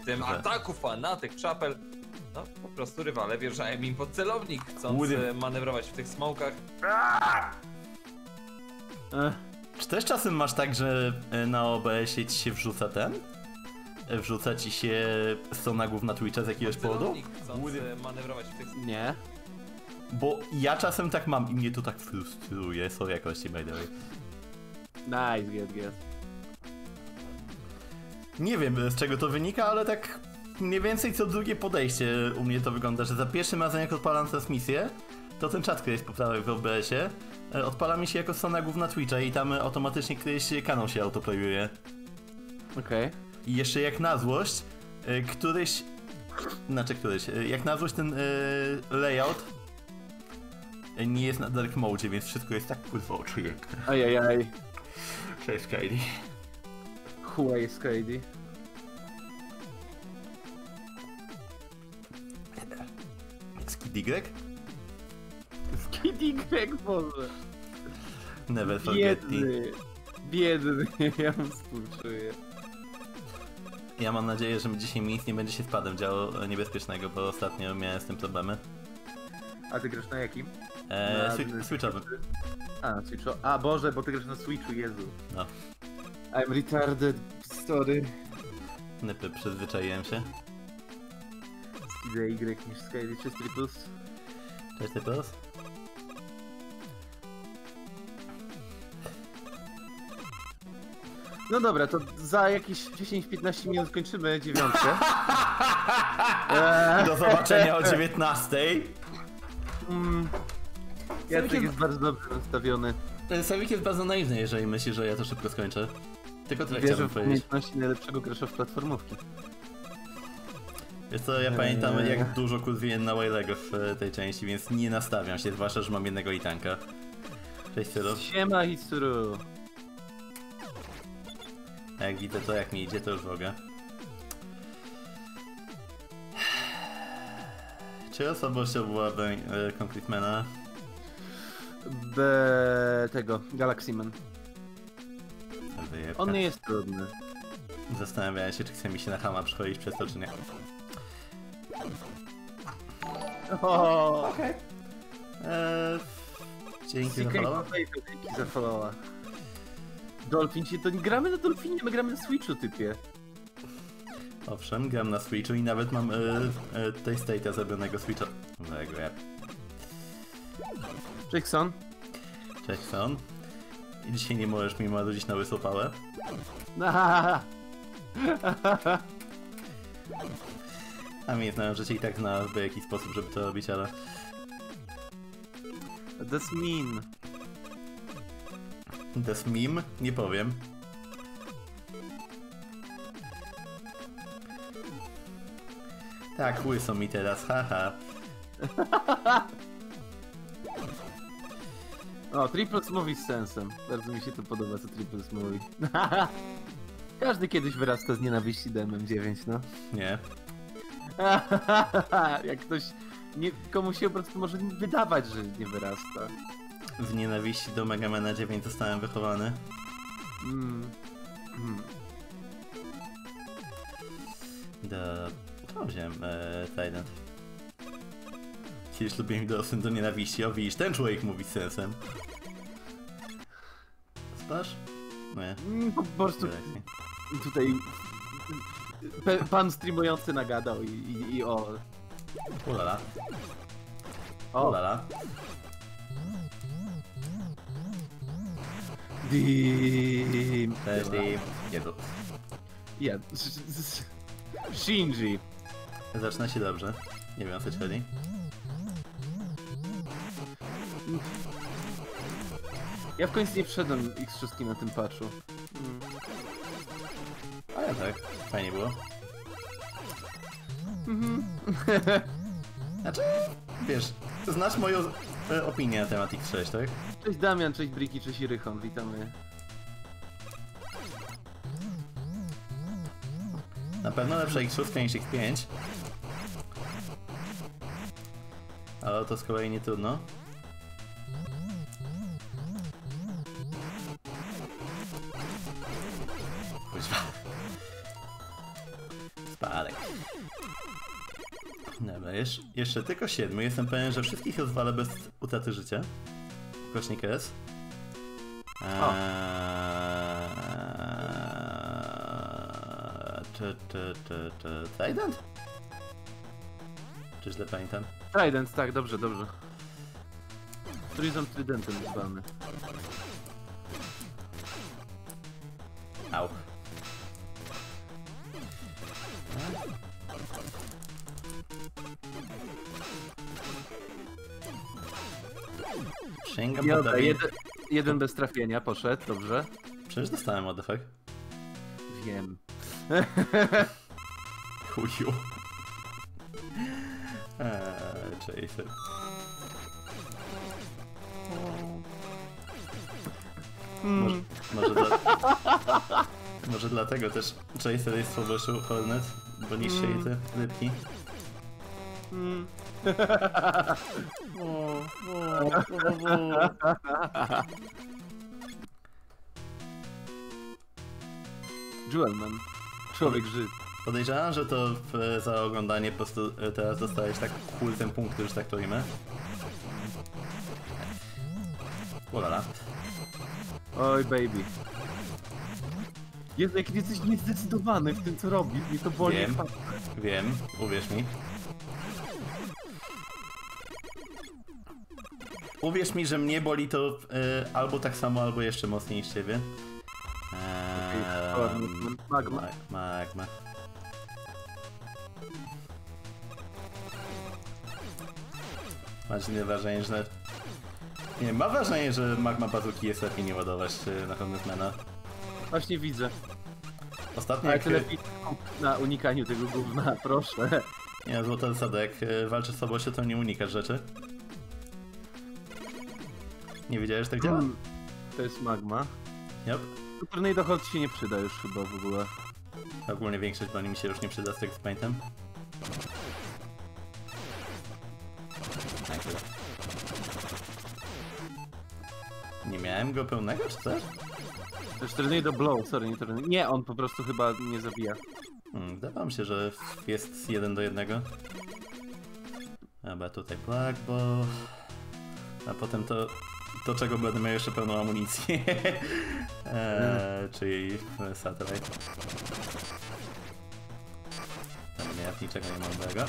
tym ataku fanatyk Chapel. No, po prostu rywale wjeżdżają im pod celownik, chcąc manewrować w tych smokach. Czy też czasem masz tak, że na OBS-ie ci się wrzuca wrzuca ci się sonagów na Twitcha z jakiegoś powodu? Chcąc manewrować w tych... Nie. Bo ja czasem tak mam i mnie to tak frustruje, sorry jakości by the way. Nice, get. Nie wiem z czego to wynika, ale tak mniej więcej co drugie podejście u mnie to wygląda, że za pierwszym razem jak odpalam transmisję, to ten czat któryś poprawek w OBS-ie odpala mi się jako sonagów na Twitcha i tam automatycznie któryś kanał się autoplayuje. Okej. I jeszcze jak na złość, jak na złość ten layout nie jest na dark mode, więc wszystko jest tak kurwa oczywiste. Ajajaj. Cześć Kylie. Who is Katie? Skid Y? Skid Y, Boże. Never forget it. Biedny, ja mu współczuję. Ja mam nadzieję, że dzisiaj mi nic nie będzie się z padem działo niebezpiecznego, bo ostatnio miałem z tym problemy. A ty grasz na jakim? Switchowym. A, Switchu. A Boże, bo ty grasz na Switchu, Jezu. No. I'm retarded, sorry. Nypy, przyzwyczaiłem się. Skid Y niż Skydy 3 plus. Cześć Typos. No dobra, to za jakieś 10-15 minut kończymy 9. Do zobaczenia o 19. Jacek jest bardzo dobrze nastawiony. Sawik jest bardzo naiwny, jeżeli myśli, że ja to szybko skończę. Tylko tyle Wierzę chciałbym w powiedzieć. umiejętności najlepszego gracza w platformówki. Wiesz co, ja pamiętam jak dużo kurwiłem na Wailego w tej części, więc nie nastawiam się, zwłaszcza, że mam jednego itanka. Cześć Syro. Siema Hitsuru. A jak widzę to jak mi idzie, to już wroga. Czy osobowością byłaby Concretemana? Tego, Galaxy Man. On nie jest trudny. Zastanawiałem się, czy chce mi się na Hama przychodzić przez to, czy nie. Okej. Dzięki za followa. Dzięki za followa. Dolphin, to nie gramy na Dolphinie, my gramy na Switchu, typie. Owszem, gram na Switchu i nawet mam tej state'a zrobionego Switcha. Jackson. Cześć Son. I dzisiaj nie możesz mi marudzić na łysą pałę. A mnie znają, że cię i tak znalazłby jakiś sposób, żeby to robić, ale... That's mean. That's meme? Nie powiem. Tak, łysą mi teraz, haha. O, Triples mówi z sensem. Bardzo mi się to podoba, co Triples mówi. Każdy kiedyś wyrasta z nienawiści do MM9, no. Nie. Jak ktoś... komuś się po prostu może wydawać, że nie wyrasta. W nienawiści do Mega Mana 9 zostałem wychowany. To wziąłem Trident. Kiedyś lubiłem dorosłym do nienawiści, o widzisz, ten człowiek mówi z sensem. Spasz? Nie. Po prostu tutaj pan streamujący nagadał i o... Ulala. O. Ulala. Dim. Cześć, Dim. Jedu. Ja. Shinji. Zaczyna się dobrze. Nie wiem o co ci chodzi. Ja w końcu nie wszedłem X6 na tym patchu. Ale tak, fajnie było. Znaczy, wiesz, znasz moją opinię na temat X6, tak? Cześć Damian, cześć Briki, cześć Rychon, witamy. Na pewno lepsza X6 niż X5. Ale to z kolei nie trudno. Kuźwa. Spadaj. dalej. Dobra, jeszcze tylko 7. Jestem pewien, że wszystkich rozwalę bez utraty życia. Kośnik S. Trident? Czy źle pamiętam? Trident, tak, dobrze. Trizon Tridentem zwany. Au. Sięgam po Dobra, tobie. jeden bez trafienia, poszedł, dobrze. Przecież dostałem what the fuck. Wiem. Chuju. Chaser. Może dlatego też Chaser jest słabszy Hornet, bo niższe jej te rybki. Jewelman. Człowiek Żyd. Podejrzewam, że to za oglądanie po prostu teraz dostałeś tak kultem punktu, już tak to imię. Ulala. Oj, baby. Jezu, jaki jesteś niezdecydowany w tym, co robisz. Mnie to boli. Wiem, uwierz mi. Uwierz mi, że mnie boli to albo tak samo, albo jeszcze mocniej niż ciebie. Magma. Magma. Masz wrażenie, że... Nie, mam wrażenie, że magma bazuki jest lepiej nie ładować na Hornetmana. Właśnie widzę. Ostatnio Ale jak... ty lepiej na unikaniu tego gówna, proszę. Nie, złota zasada, jak walczysz z sobą, to nie unikasz rzeczy. Nie wiedziałeś, że tak działa? To jest magma. Yep. Tornado Hold się nie przyda już chyba w ogóle. Ogólnie większość broni mi się już nie przyda z tego z pamiętam. Nie miałem go pełnego, czy coś? To jest Tornado Blow, sorry, nie Tornado. Nie, on po prostu chyba nie zabija. Wydawało mi się, że jest 1 do 1. Dobra, tutaj Black Ball. A potem to czego będę miał jeszcze pełną amunicję. Czyli Satellite. Tam ja niczego nie mam tego.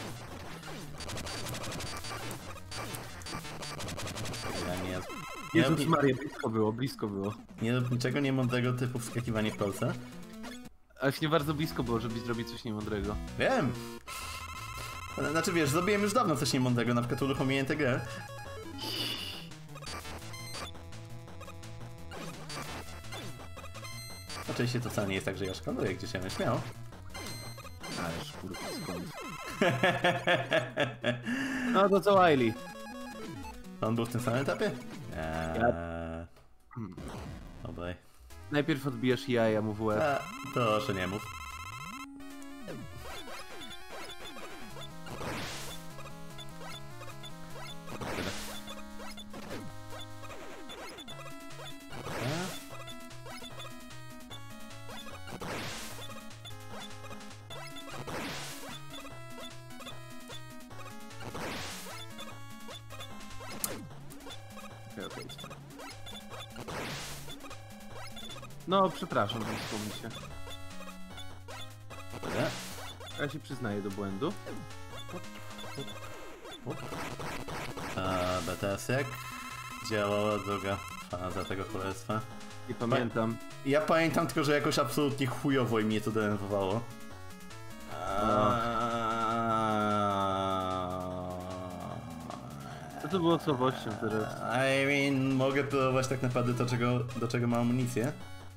Jezus Maria, blisko było. Nie rób niczego niemądrego typu wskakiwanie w kolce. Ale nie bardzo blisko było, żeby zrobić coś niemądrego. Wiem! Znaczy wiesz, zrobiłem już dawno coś niemądrego, na przykład uruchomiłem tę grę. Oczywiście to wcale nie jest tak, że ja szkaluję, gdzieś ja bym śmiał. Ależ kurwa, skąd? No to co Wiley? On był w tym samym etapie? Obaj. Najpierw odbijasz jaja mu w łeb. Proszę nie mów. No, przepraszam, blisko mi się. Dobra. Ja się przyznaję do błędu. A teraz jak działała druga faza tego królestwa? Nie pamiętam. Ja pamiętam tylko, że jakoś absolutnie chujowo i mnie to denerwowało. Co to było słabością teraz? I mean, mogę próbować tak naprawdę to, do czego mam amunicję.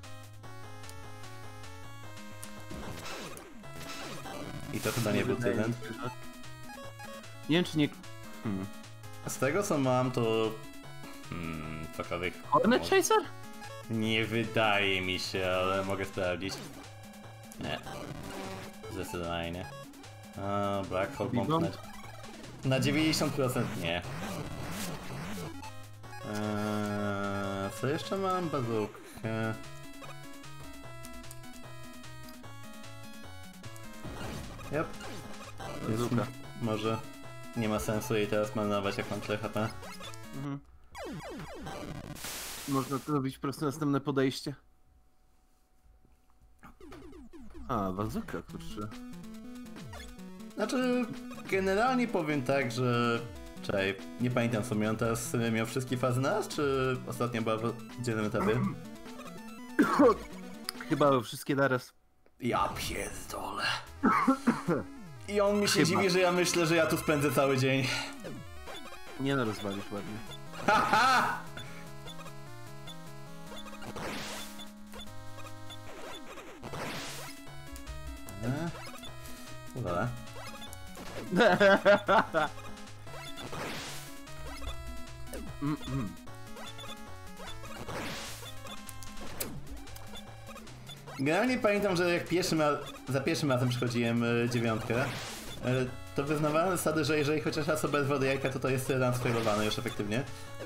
I to chyba nie był tyle. Nie wiem, czy nie... Z tego co mam to... cokolwiek... Hornet Chaser? Nie wydaje mi się, ale mogę sprawdzić. Nie. Zdecydowanie nie. Black Hole Bomb na 90% nie. Co jeszcze mam? Bazookę. Yep. Bazooka. Może nie ma sensu jej teraz marnować, jak mam 4 HP. Mhm. Można to robić po prostu następne podejście. A, bazooka, kurczę. Znaczy, generalnie powiem tak, że... Czekaj, nie pamiętam co miał teraz, miał wszystkie fazy naraz, czy ostatnio była w dzielnym etapie? Chyba wszystkie naraz. Ja pierdolę. I on mi się Chyba. dziwi, że ja myślę, że ja tu spędzę cały dzień. Nie no, rozwalisz ładnie. Haha! Udala. Generalnie pamiętam, że jak za pierwszym razem przychodziłem 9, to wyznawałem zasadę, że jeżeli chociaż raz obezwę do jajka, to jest run sfailowany już efektywnie.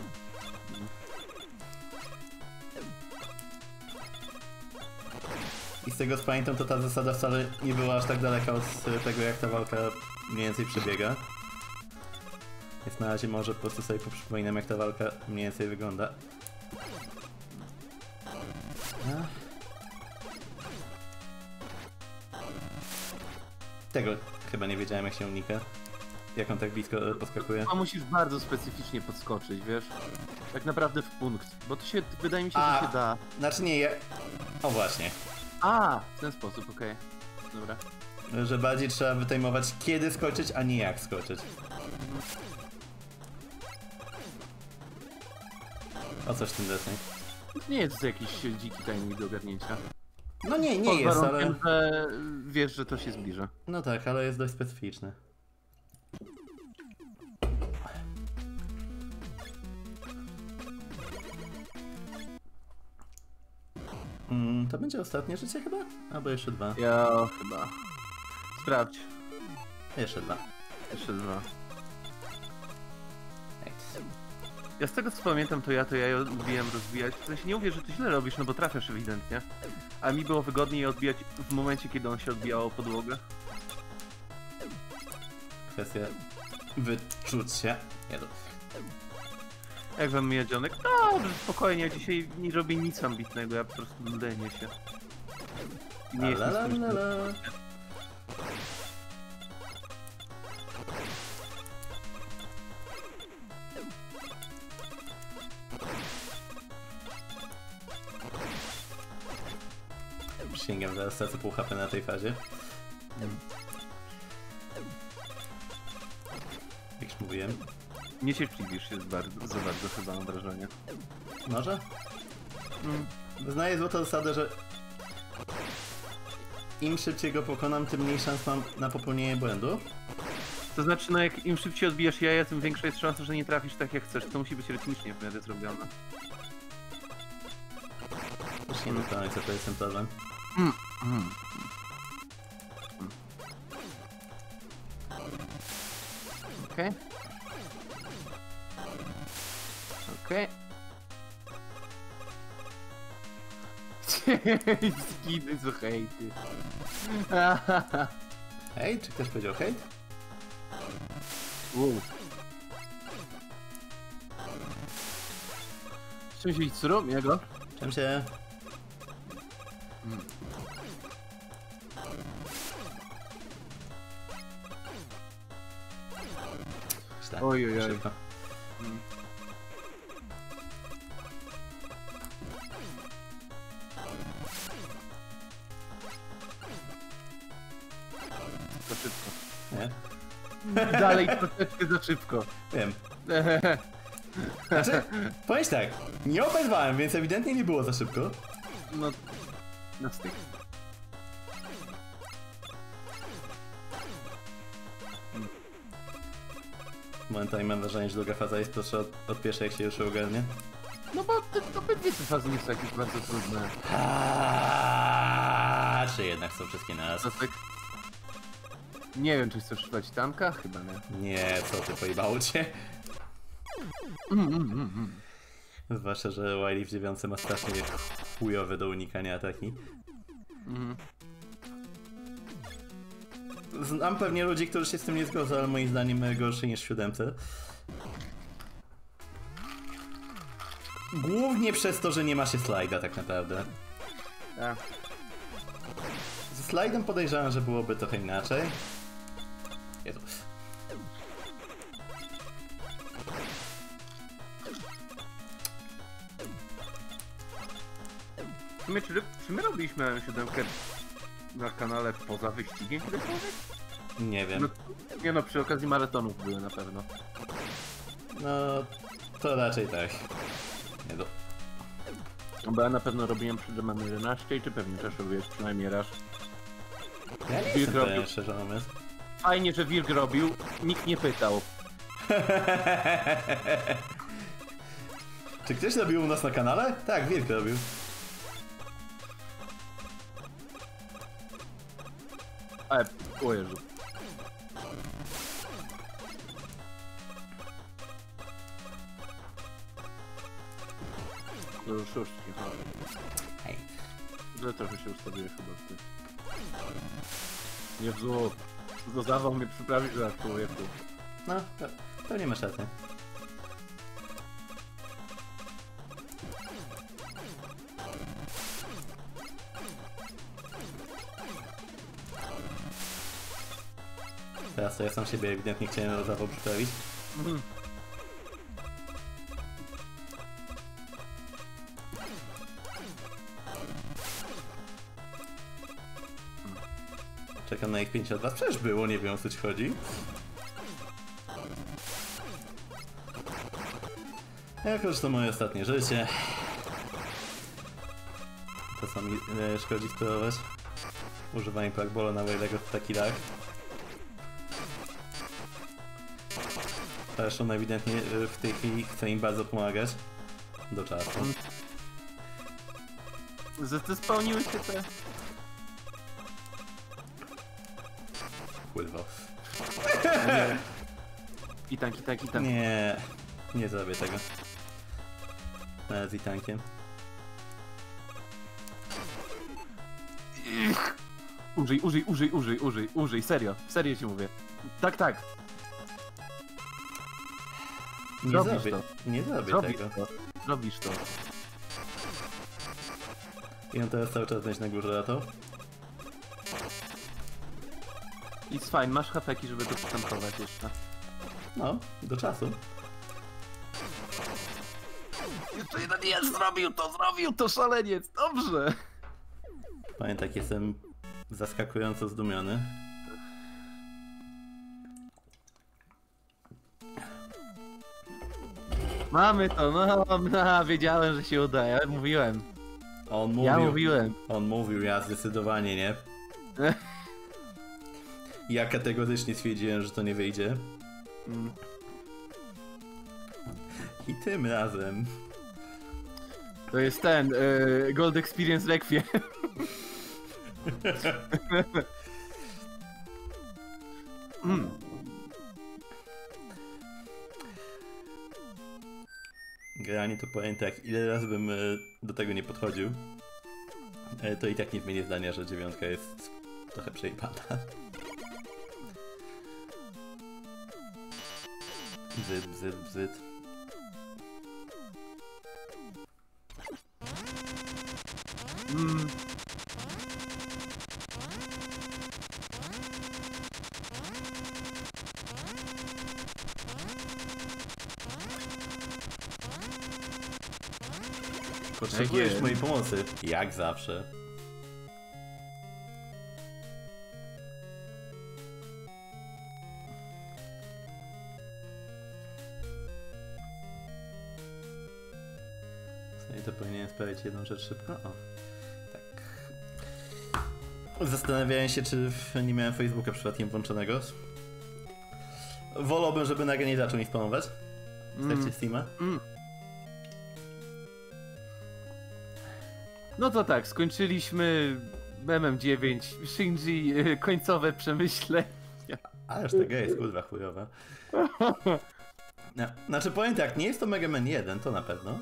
I z tego co pamiętam, to ta zasada wcale nie była aż tak daleka od tego, jak ta walka mniej więcej przebiega. Więc na razie może po prostu sobie poprzypominam, jak ta walka mniej więcej wygląda. Tego chyba nie wiedziałem, jak się unika. Jak on tak blisko podskakuje. A musisz bardzo specyficznie podskoczyć, wiesz? Tak naprawdę w punkt, bo to się, wydaje mi się, że się da. Znaczy nie, ja... O właśnie. A, w ten sposób, okej. Dobra. Że bardziej trzeba wytajmować, kiedy skoczyć, a nie jak skoczyć. O coś w tym deseń. Nie jest to jakiś dziki timing do ogarnięcia. No nie Pod jest, ale... warunkiem, że wiesz, że to się zbliża. No tak, ale jest dość specyficzny. To będzie ostatnie życie chyba? Albo jeszcze 2? Ja chyba. Sprawdź. Jeszcze 2. Jeszcze 2. Ej. Ja z tego co pamiętam, to ja lubiłem rozbijać. W sensie nie mówię, że to źle robisz, no bo trafiasz ewidentnie. A mi było wygodniej odbijać w momencie, kiedy on się odbijał o podłogę. Kwestia wyczucia. Jak wam miedzianek? No, spokojnie, ja dzisiaj nie robię nic ambitnego, ja po prostu lenię się. I nie jestem z tym, Przysięgam, zaraz stracę pół HP na tej fazie. Jak już mówiłem. Niecierpliwisz się za bardzo chyba, mam wrażenie. Może? Wyznaję złotą zasadę, że im szybciej go pokonam, tym mniej szans mam na popełnienie błędu. To znaczy, no jak im szybciej odbijasz jaja, tym większa jest szansa, że nie trafisz tak jak chcesz. To musi być rytmicznie w miarę zrobione. Już nie wiem, co to jest ten problem. Okej. Okej. Skiny z hejty. Hej, czy ktoś powiedział hejt? Wow. Czym się córą, jego? Czym się? Oj, oj, oj. Szybko. Za szybko. Nie? Dalej troszeczkę za szybko. Wiem. Znaczy, powiedz tak, nie obezwałem, więc ewidentnie nie było za szybko. No, na styk. Momentami mam wrażenie, że druga faza jest prostsza od pierwszej, jak się już ogarnie. No bo obydwie te fazy nie są jakieś bardzo trudne. Czy jednak są wszystkie na raz? To tak... Nie wiem, czy chcesz szukać tanka? Chyba nie. Nie, co ty, pojebało cię? Zwłaszcza, że Wily w 9 ma strasznie chujowe do unikania ataki. Znam pewnie ludzi, którzy się z tym nie zgodzą, ale moim zdaniem gorszy niż w 7. Głównie przez to, że nie ma się slajda tak naprawdę. Tak. Ze slajdem podejrzewam, że byłoby trochę inaczej. Jezu. W sumie, czy my robiliśmy 7 na kanale poza wyścigiem kiedykolwiek? Nie wiem. No, nie no, przy okazji maratonów były na pewno. No, to raczej tak. Nie do... Bo ja na pewno robiłem przy Domain 11 i ty pewnie też robiłeś przynajmniej raz. Ja nie Wilk jestem robił. pewien, szczerze mówiąc. Fajnie, że Wilk robił, nikt nie pytał. Czy ktoś robił u nas na kanale? Tak, Wilk robił. Ale, o Jezu. To już Hej. źle trochę się ustawiłeś chyba w tym. Jezu, to zawał mnie przyprawić za człowieku. No, to nie masz rację. Teraz to ja sam siebie ewidentnie chciałem o zawał przyprawić. Czekam na ich 5 od was. Przecież było, nie wiem o co ci chodzi. Jako, że to moje ostatnie życie. To co mi szkodzi sterować. Używanie Plugbola na Waylego w taki lag. Zresztą ewidentnie w tej chwili chcę im bardzo pomagać. Do czasu. Spełniły się te... Kurwa. I tank. Nie, nie zrobię tego. Nawet z tankiem. Użyj, serio ci mówię. Tak. Nie Zrobisz zrobię, to. nie zrobię Zrobisz tego. to. Zrobisz to. I on teraz cały czas będzie na górze latał. It's fine, masz hafeki, żeby to potempować jeszcze. No, do czasu. Jeszcze jeden jest, zrobił to, szaleniec, dobrze! Pamiętam, jak jestem zaskakująco zdumiony. Mamy to, no, wiedziałem, że się uda, ja mówiłem. On mówił, ja zdecydowanie nie. Ja kategorycznie stwierdziłem, że to nie wyjdzie. I tym razem. To jest ten, Gold Experience Requiem. Generalnie to powiem tak, ile razy bym do tego nie podchodził, to i tak nie zmienię zdania, że 9 jest trochę przejebana. Bzyt. Potrzebujesz mojej pomocy, jak zawsze. To powinienem sprawić jedną rzecz szybko. O, tak. Zastanawiałem się, czy nie miałem Facebooka przypadkiem włączonego. Wolałbym, żeby nagle nie zaczął mi spamować. W trakcie Steama. No to tak, skończyliśmy MM9, Shinji, końcowe przemyślenia. Ależ ta gra jest kurwa chujowa. No, znaczy powiem tak, nie jest to Mega Man 1, to na pewno.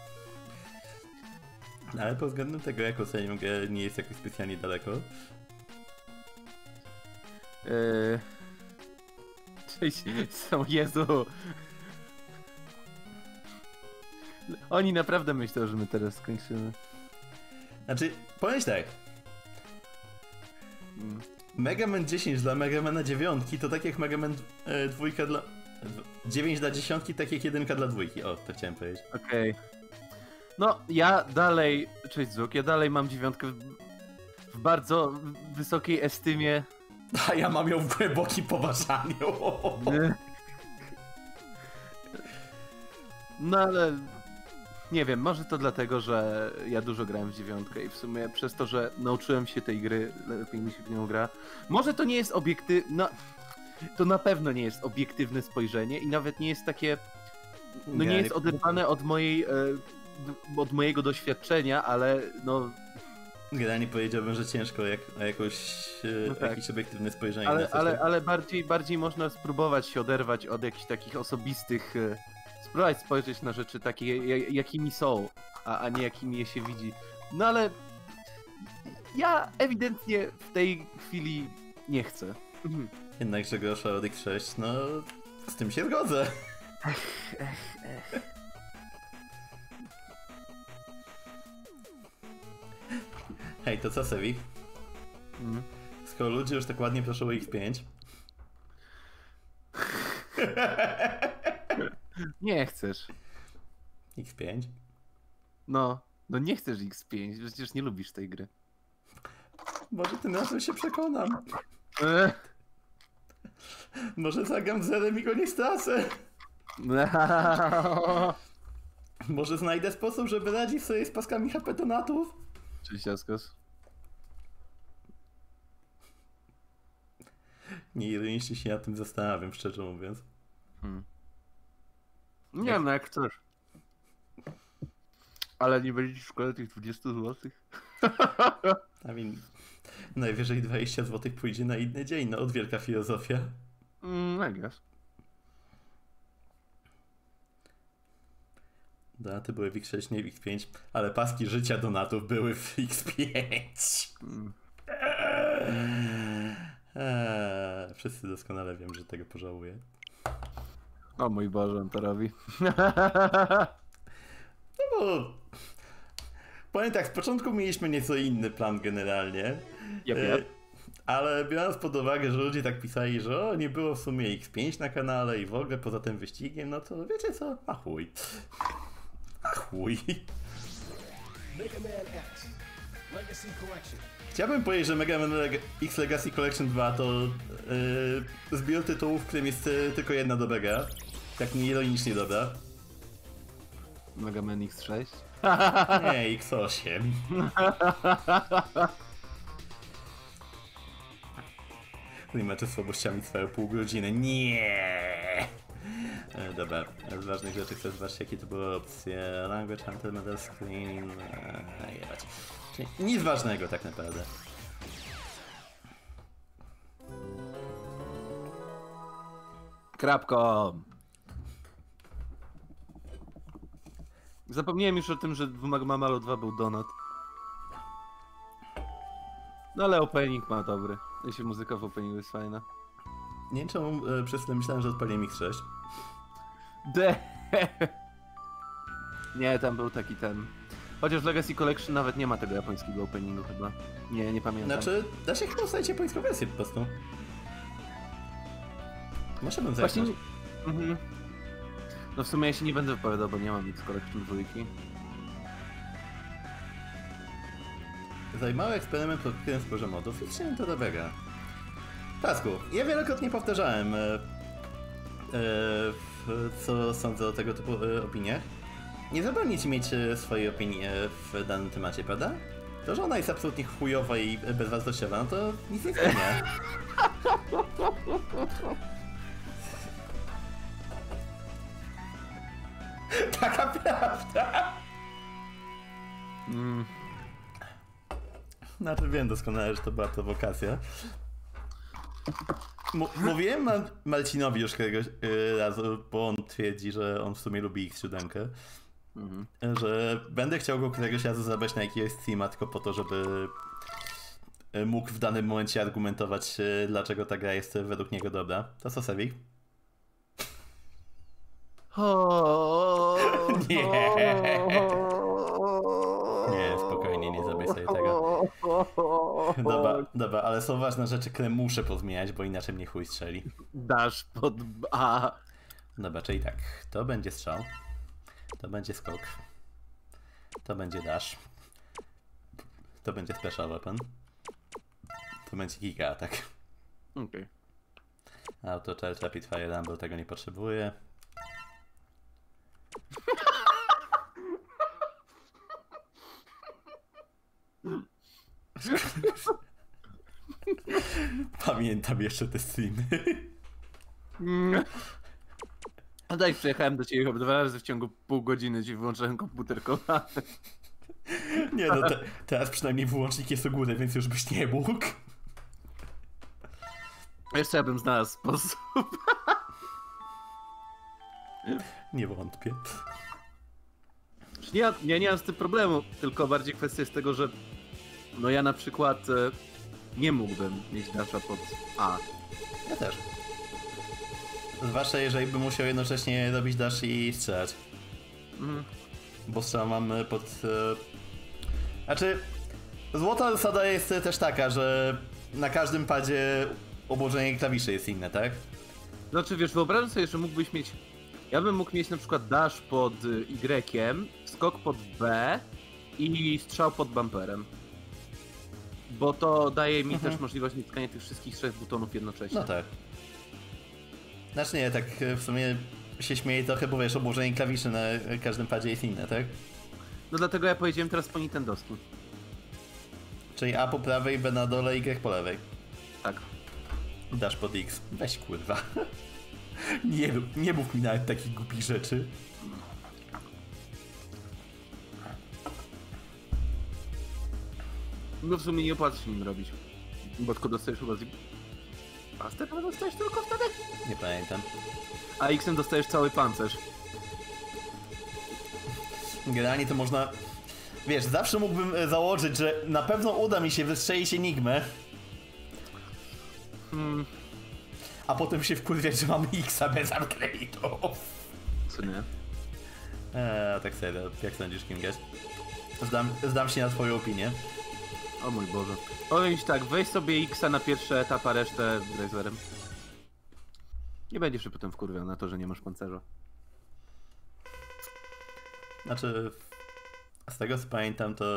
Ale pod względem tego, jak oceniam grę, nie jest jakoś specjalnie daleko. Cześć, Jezu. Oni naprawdę myślą, że my teraz skończymy. Znaczy, powiem tak. Mega Man 10 dla Mega Mana 9 to tak jak Mega Man 2 dla... 9 dla 10, tak jak 1 dla 2. O, to chciałem powiedzieć. Okej. No, ja dalej... Cześć, Zuk, ja dalej mam 9 w bardzo wysokiej estymie. A ja mam ją w głębokim poważaniu. No ale... Nie wiem, może to dlatego, że ja dużo grałem w 9 i w sumie przez to, że nauczyłem się tej gry, lepiej mi się w nią gra. Może to nie jest no, to na pewno nie jest obiektywne spojrzenie i nawet nie jest takie... No nie jest oderwane od mojego doświadczenia, ale no... Generalnie powiedziałbym, że ciężko No tak. jakieś obiektywne spojrzenie na coś. Ale bardziej można spróbować się oderwać od jakichś takich osobistych... Spróbować spojrzeć na rzeczy takie, jakimi są, a nie jakimi je się widzi. No ale... Ja ewidentnie w tej chwili nie chcę. Jednakże grosza od X6, no... Z tym się zgodzę. Hej, to co, Sevik? Skoro ludzie już tak ładnie proszą o X5... Nie chcesz. X5? No nie chcesz X5, przecież nie lubisz tej gry. Może tym razem się przekonam. Może zagram zerem i go nie stracę. Może znajdę sposób, żeby radzić sobie z paskami HP donatów. Cześć, Jaskos. Nieironicznie się nad tym zastanawiam, szczerze mówiąc. Nie wiem, no jak chcesz. Ale nie będzie ci szkoda tych 20 zł? I mean, najwyżej 20 zł pójdzie na inny dzień, no od wielka filozofia. I guess. Donaty były w X6, nie w X5, ale paski życia donatów były w X5. Wszyscy doskonale wiem, że tego pożałuję. O mój Boże, on to robi. No bo... Powiem tak, z początku mieliśmy nieco inny plan generalnie. Yep. Ale biorąc pod uwagę, że ludzie tak pisali, że nie było w sumie X5 na kanale i w ogóle poza tym wyścigiem, no to wiecie co? A chuj. Mega Man X Legacy Collection. Chciałbym powiedzieć, że Mega Man X Legacy Collection 2 to zbiór tytułów, w którym jest tylko jedna dobra gra. Tak nieironicznie dobra. Mega Man X6? Nie, X8. Klimaty słabościami trwają pół godziny. Nie. Dobra, z ważnych rzeczy chcę zobaczyć, jakie to były opcje. Language, Hunter, Medal Screen... jebać. Czyli nic ważnego tak naprawdę. Krapko! Zapomniałem już o tym, że w Magmamalu 2 był donat. No ale opening ma dobry. Jeśli muzyka w openingu jest fajna. Nie wiem czemu przez chwilę myślałem, że odpaliłem X6. Nie, tam był taki ten... Chociaż Legacy Collection nawet nie ma tego japońskiego openingu chyba. Nie pamiętam. Znaczy, da się chyba ustalić japońską wersję po prostu. Może bym zajrzeć. Właśnie... No w sumie ja się nie będę wypowiadał, bo nie mam X Collection 2. Zajmały eksperyment pod wpływem sporze modów i chciałem to dobrego. Pasku, ja wielokrotnie powtarzałem, co sądzę o tego typu opiniach. Nie zabroni ci mieć swojej opinii w danym temacie, prawda? To, że ona jest absolutnie chujowa i bezwartościowa, no to nic nie zmienia. Taka prawda! Znaczy wiem doskonale, że to była prowokacja. Mówiłem Marcinowi już któregoś razu, bo on twierdzi, że on w sumie lubi X7, że będę chciał go któregoś razu zabrać na jakiegoś streama tylko po to, żeby mógł w danym momencie argumentować, dlaczego ta gra jest według niego dobra. To co, Sewik? Nie. Nie, spokojnie, nie zrobię sobie tego. Dobra, ale są ważne rzeczy, które muszę pozmieniać, bo inaczej mnie chuj strzeli. Dasz pod A. Dobra, czyli tak, to będzie strzał, to będzie skok, to będzie dash, to będzie special weapon, to będzie giga attack. Okej. Auto charge, rapid fire rumble, tego nie potrzebuję. Pamiętam jeszcze te streamy. A tak, przyjechałem do ciebie chyba 2 razy w ciągu pół godziny, ci wyłączyłem komputer kochany. Nie no, teraz przynajmniej wyłącznik jest u góry, więc już byś nie mógł. Jeszcze ja bym znalazł sposób. Nie wątpię. Nie mam z tym problemu, tylko bardziej kwestia jest tego, że no ja na przykład nie mógłbym mieć dasha pod A. Ja też. Zwłaszcza jeżeli bym musiał jednocześnie robić dash i strzelać. Bo strzał mam pod... Znaczy, złota zasada jest też taka, że na każdym padzie obłożenie klawiszy jest inne, tak? Znaczy wiesz, wyobrażam sobie, że mógłbyś mieć... Ja bym mógł mieć na przykład dash pod Y, skok pod B i strzał pod bumperem. Bo to daje mi też możliwość naciskania tych wszystkich 3 butonów jednocześnie. No tak. Znaczy nie, tak w sumie się śmieję trochę, bo wiesz, obłożenie klawiszy na każdym padzie jest inne, tak? No dlatego ja powiedziałem teraz po nintendowsku. Czyli A po prawej, B na dole, Y po lewej. Tak. Dash pod X. Weź kurwa. Nie mów mi nawet takich głupich rzeczy. No w sumie nie opłaca się nim robić. Bo tylko dostajesz chyba z... Master chyba dostajesz tylko wtedy? Nie pamiętam. A X-em dostajesz cały pancerz. Generalnie to można... Wiesz, zawsze mógłbym założyć, że na pewno uda mi się wystrzelić Enigmę. A potem się wkurwiać, że mam X-a bez upgrade'ów. Co nie? Tak serio, jak sądzisz, Kinges? Zdam się na twoją opinię. O mój Boże. Powiem ci tak, weź sobie X-a na pierwszy etap, a resztę Razorem. Nie będziesz się potem wkurwiał na to, że nie masz pancerza. Znaczy, z tego co pamiętam, to...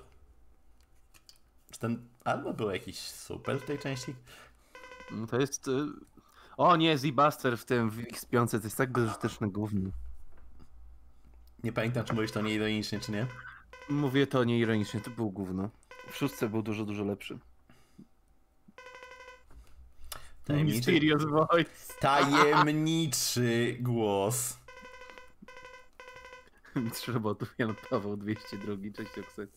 Czy ten albo był jakiś super w tej części? No to jest... O nie, Z-Buster w tym w X5 to jest tak bezużyteczne gówno. Nie pamiętam, czy mówisz to nieironicznie, czy nie? Mówię to nieironicznie, to był gówno. W 6 był dużo, dużo lepszy. Mysterious voice. Tajemniczy głos. Mistrz robotów Jan Paweł 202, cześć Oksy.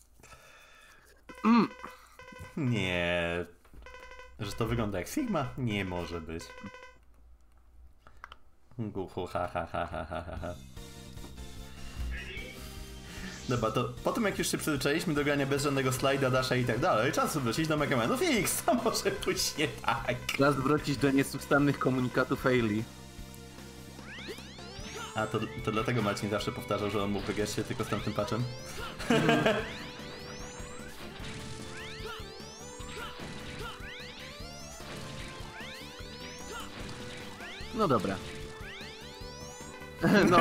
Nie. Że to wygląda jak Sigma? Nie może być. Guchu, ha. Dobra, to po tym jak już się przyzwyczailiśmy do grania bez żadnego slajda, dasha i tak dalej, czas wrócić do Mega Manów X, co może pójść nie tak? Czas wrócić do niesustannych komunikatów Ailey. A to dlatego Marcin zawsze powtarzał, że on mógł wygrać się tylko z tamtym patchem? No dobra. No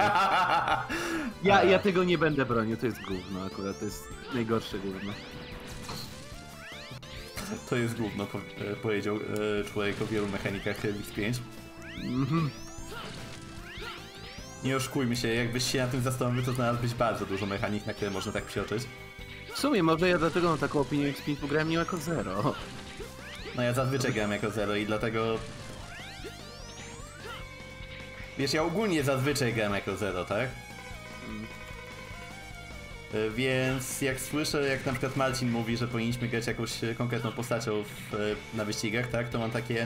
ja tego nie będę bronił, to jest gówno akurat, to jest najgorsze gówno. To jest gówno, powiedział człowiek o wielu mechanikach X5. Nie oszukujmy się, jakbyś się na tym zastanowił, to znalazłbyś bardzo dużo mechanik, na które można tak przeoczyć. W sumie może ja dlatego mam taką opinię X5, bo grałem nim jako zero. No ja zazwyczaj gram jako zero i dlatego... Wiesz, ja ogólnie zazwyczaj gram jako zero, tak? Więc jak słyszę, jak na przykład Marcin mówi, że powinniśmy grać jakąś konkretną postacią na wyścigach, tak? To mam takie...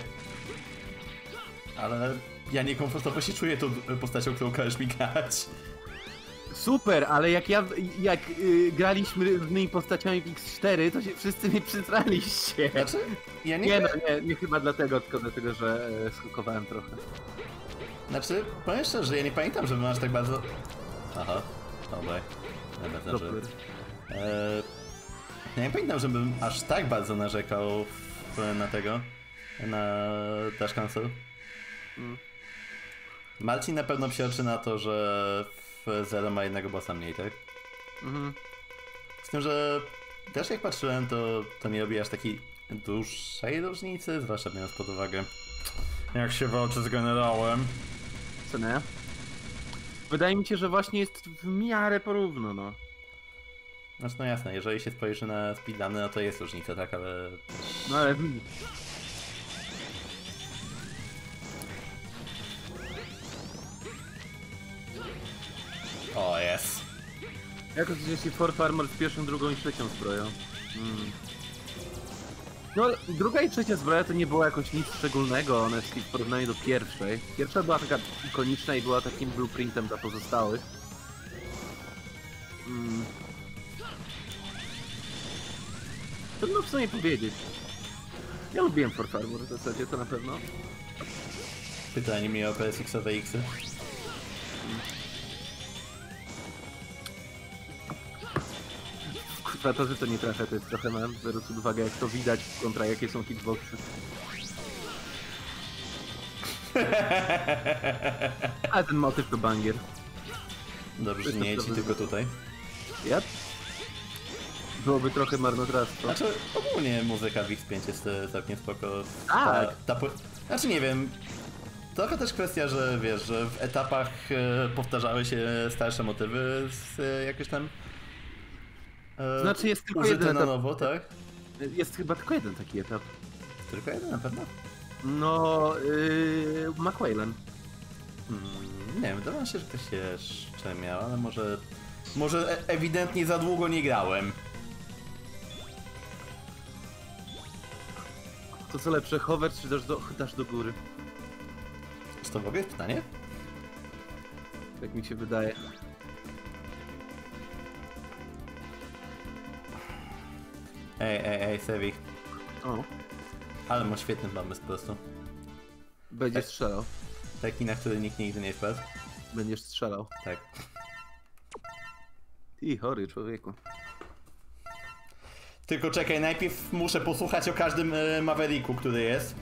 Ale ja niekomfortowo się czuję tą postacią, którą każesz mi grać. Super, ale jak graliśmy różnymi postaciami w X4, to się wszyscy mnie przytraliście. Znaczy, ja nie... Nie no, nie chyba dlatego, tylko dlatego, że skakowałem trochę. Znaczy, powiem szczerze, że ja nie pamiętam, żeby aż tak bardzo... Aha, dobra. Super. Ja nie pamiętam, żebym aż tak bardzo narzekał na tego, na Dash Cancel. Marcin na pewno psioczy na to, że w Zero ma jednego bossa mniej, tak? Z tym, że też jak patrzyłem, to nie robi aż takiej dużej różnicy, zwłaszcza biorąc pod uwagę, jak się walczy z generałem. Co nie? Wydaje mi się, że właśnie jest w miarę porówno, no. Znaczy no jasne, jeżeli się spojrzy na speedruny, no to jest różnica, tak, ale... No ale... O, jest. Jak jeśli Fourth Armor z pierwszą, drugą i trzecią zbroją? No, druga i trzecia zbroja to nie było jakoś nic szczególnego, one w porównaniu do pierwszej. Pierwsza była taka ikoniczna i była takim blueprintem dla pozostałych. Trudno w sumie powiedzieć. Ja lubiłem Fourth Armor w zasadzie, to na pewno. Pytanie mi o PSX-owe X-y. Kurwa, to, że to nie trafia, to jest trochę mam, biorąc pod uwagę jak to widać kontra jakie są hitboxy. Ale ten motyw to banger. Dobrze, że nie jedź tylko tutaj. Yep. Byłoby trochę marnotrawstwo. Znaczy, ogólnie muzyka w X5 jest całkiem spoko. Tak. Znaczy nie wiem, trochę też kwestia, że wiesz, że w etapach powtarzały się starsze motywy z jakieś tam Znaczy jest tylko użyte jeden na etap. nowo, tak? Jest chyba tylko jeden taki etap. Tylko jeden na pewno? No, McQuailen. Nie wiem, wydawało mi się, że ktoś jeszcze miał, ale może ewidentnie za długo nie grałem. To co lepsze, hover czy dasz do góry? Czy to w ogóle jest pytanie? Tak mi się wydaje. Ej, Sevik. O, Ale ma świetny pomysł po prostu. będziesz strzelał. Taki, na który nikt nigdy nie wpadł. Będziesz strzelał. Tak. Ty chory człowieku. Tylko czekaj, najpierw muszę posłuchać o każdym Mavericku, który jest.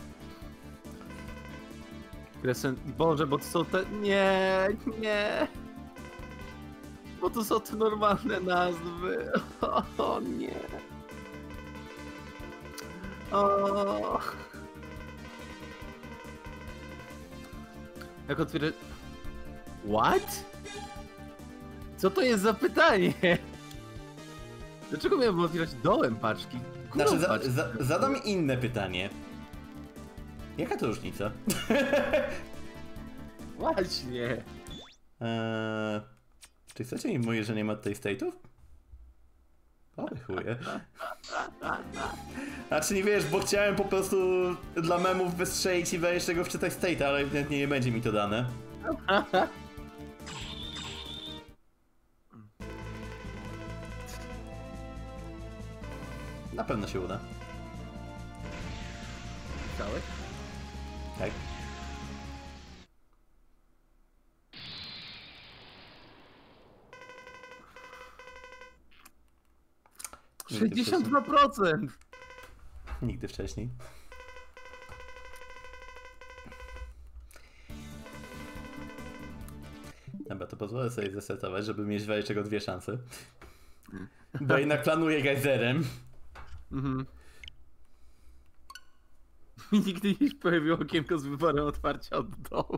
Boże, bo to są te... Nie. Bo to są te normalne nazwy. O nie. O. Jak otwierać... What? Co to jest za pytanie? Dlaczego miałbym otwierać dołem paczki? Górą Znaczy, paczki? zadam inne pytanie. Jaka to różnica? Właśnie. Czy chcecie mi mówić, że nie ma tutaj state'ów? O, chuje. Znaczy nie wiesz, bo chciałem po prostu dla memów wystrzelić i wejść tego wczytać state, ale ewidentnie nie będzie mi to dane. Na pewno się uda. Cały? Tak. Nigdy 62%! Nigdy wcześniej. Dobra, to pozwolę sobie zesetować, żeby mieć w czego dwie szanse. Bo jednak planuję gejzerem. Mhm. Mi nigdy nie pojawiło okienko z wyborem otwarcia od dołu.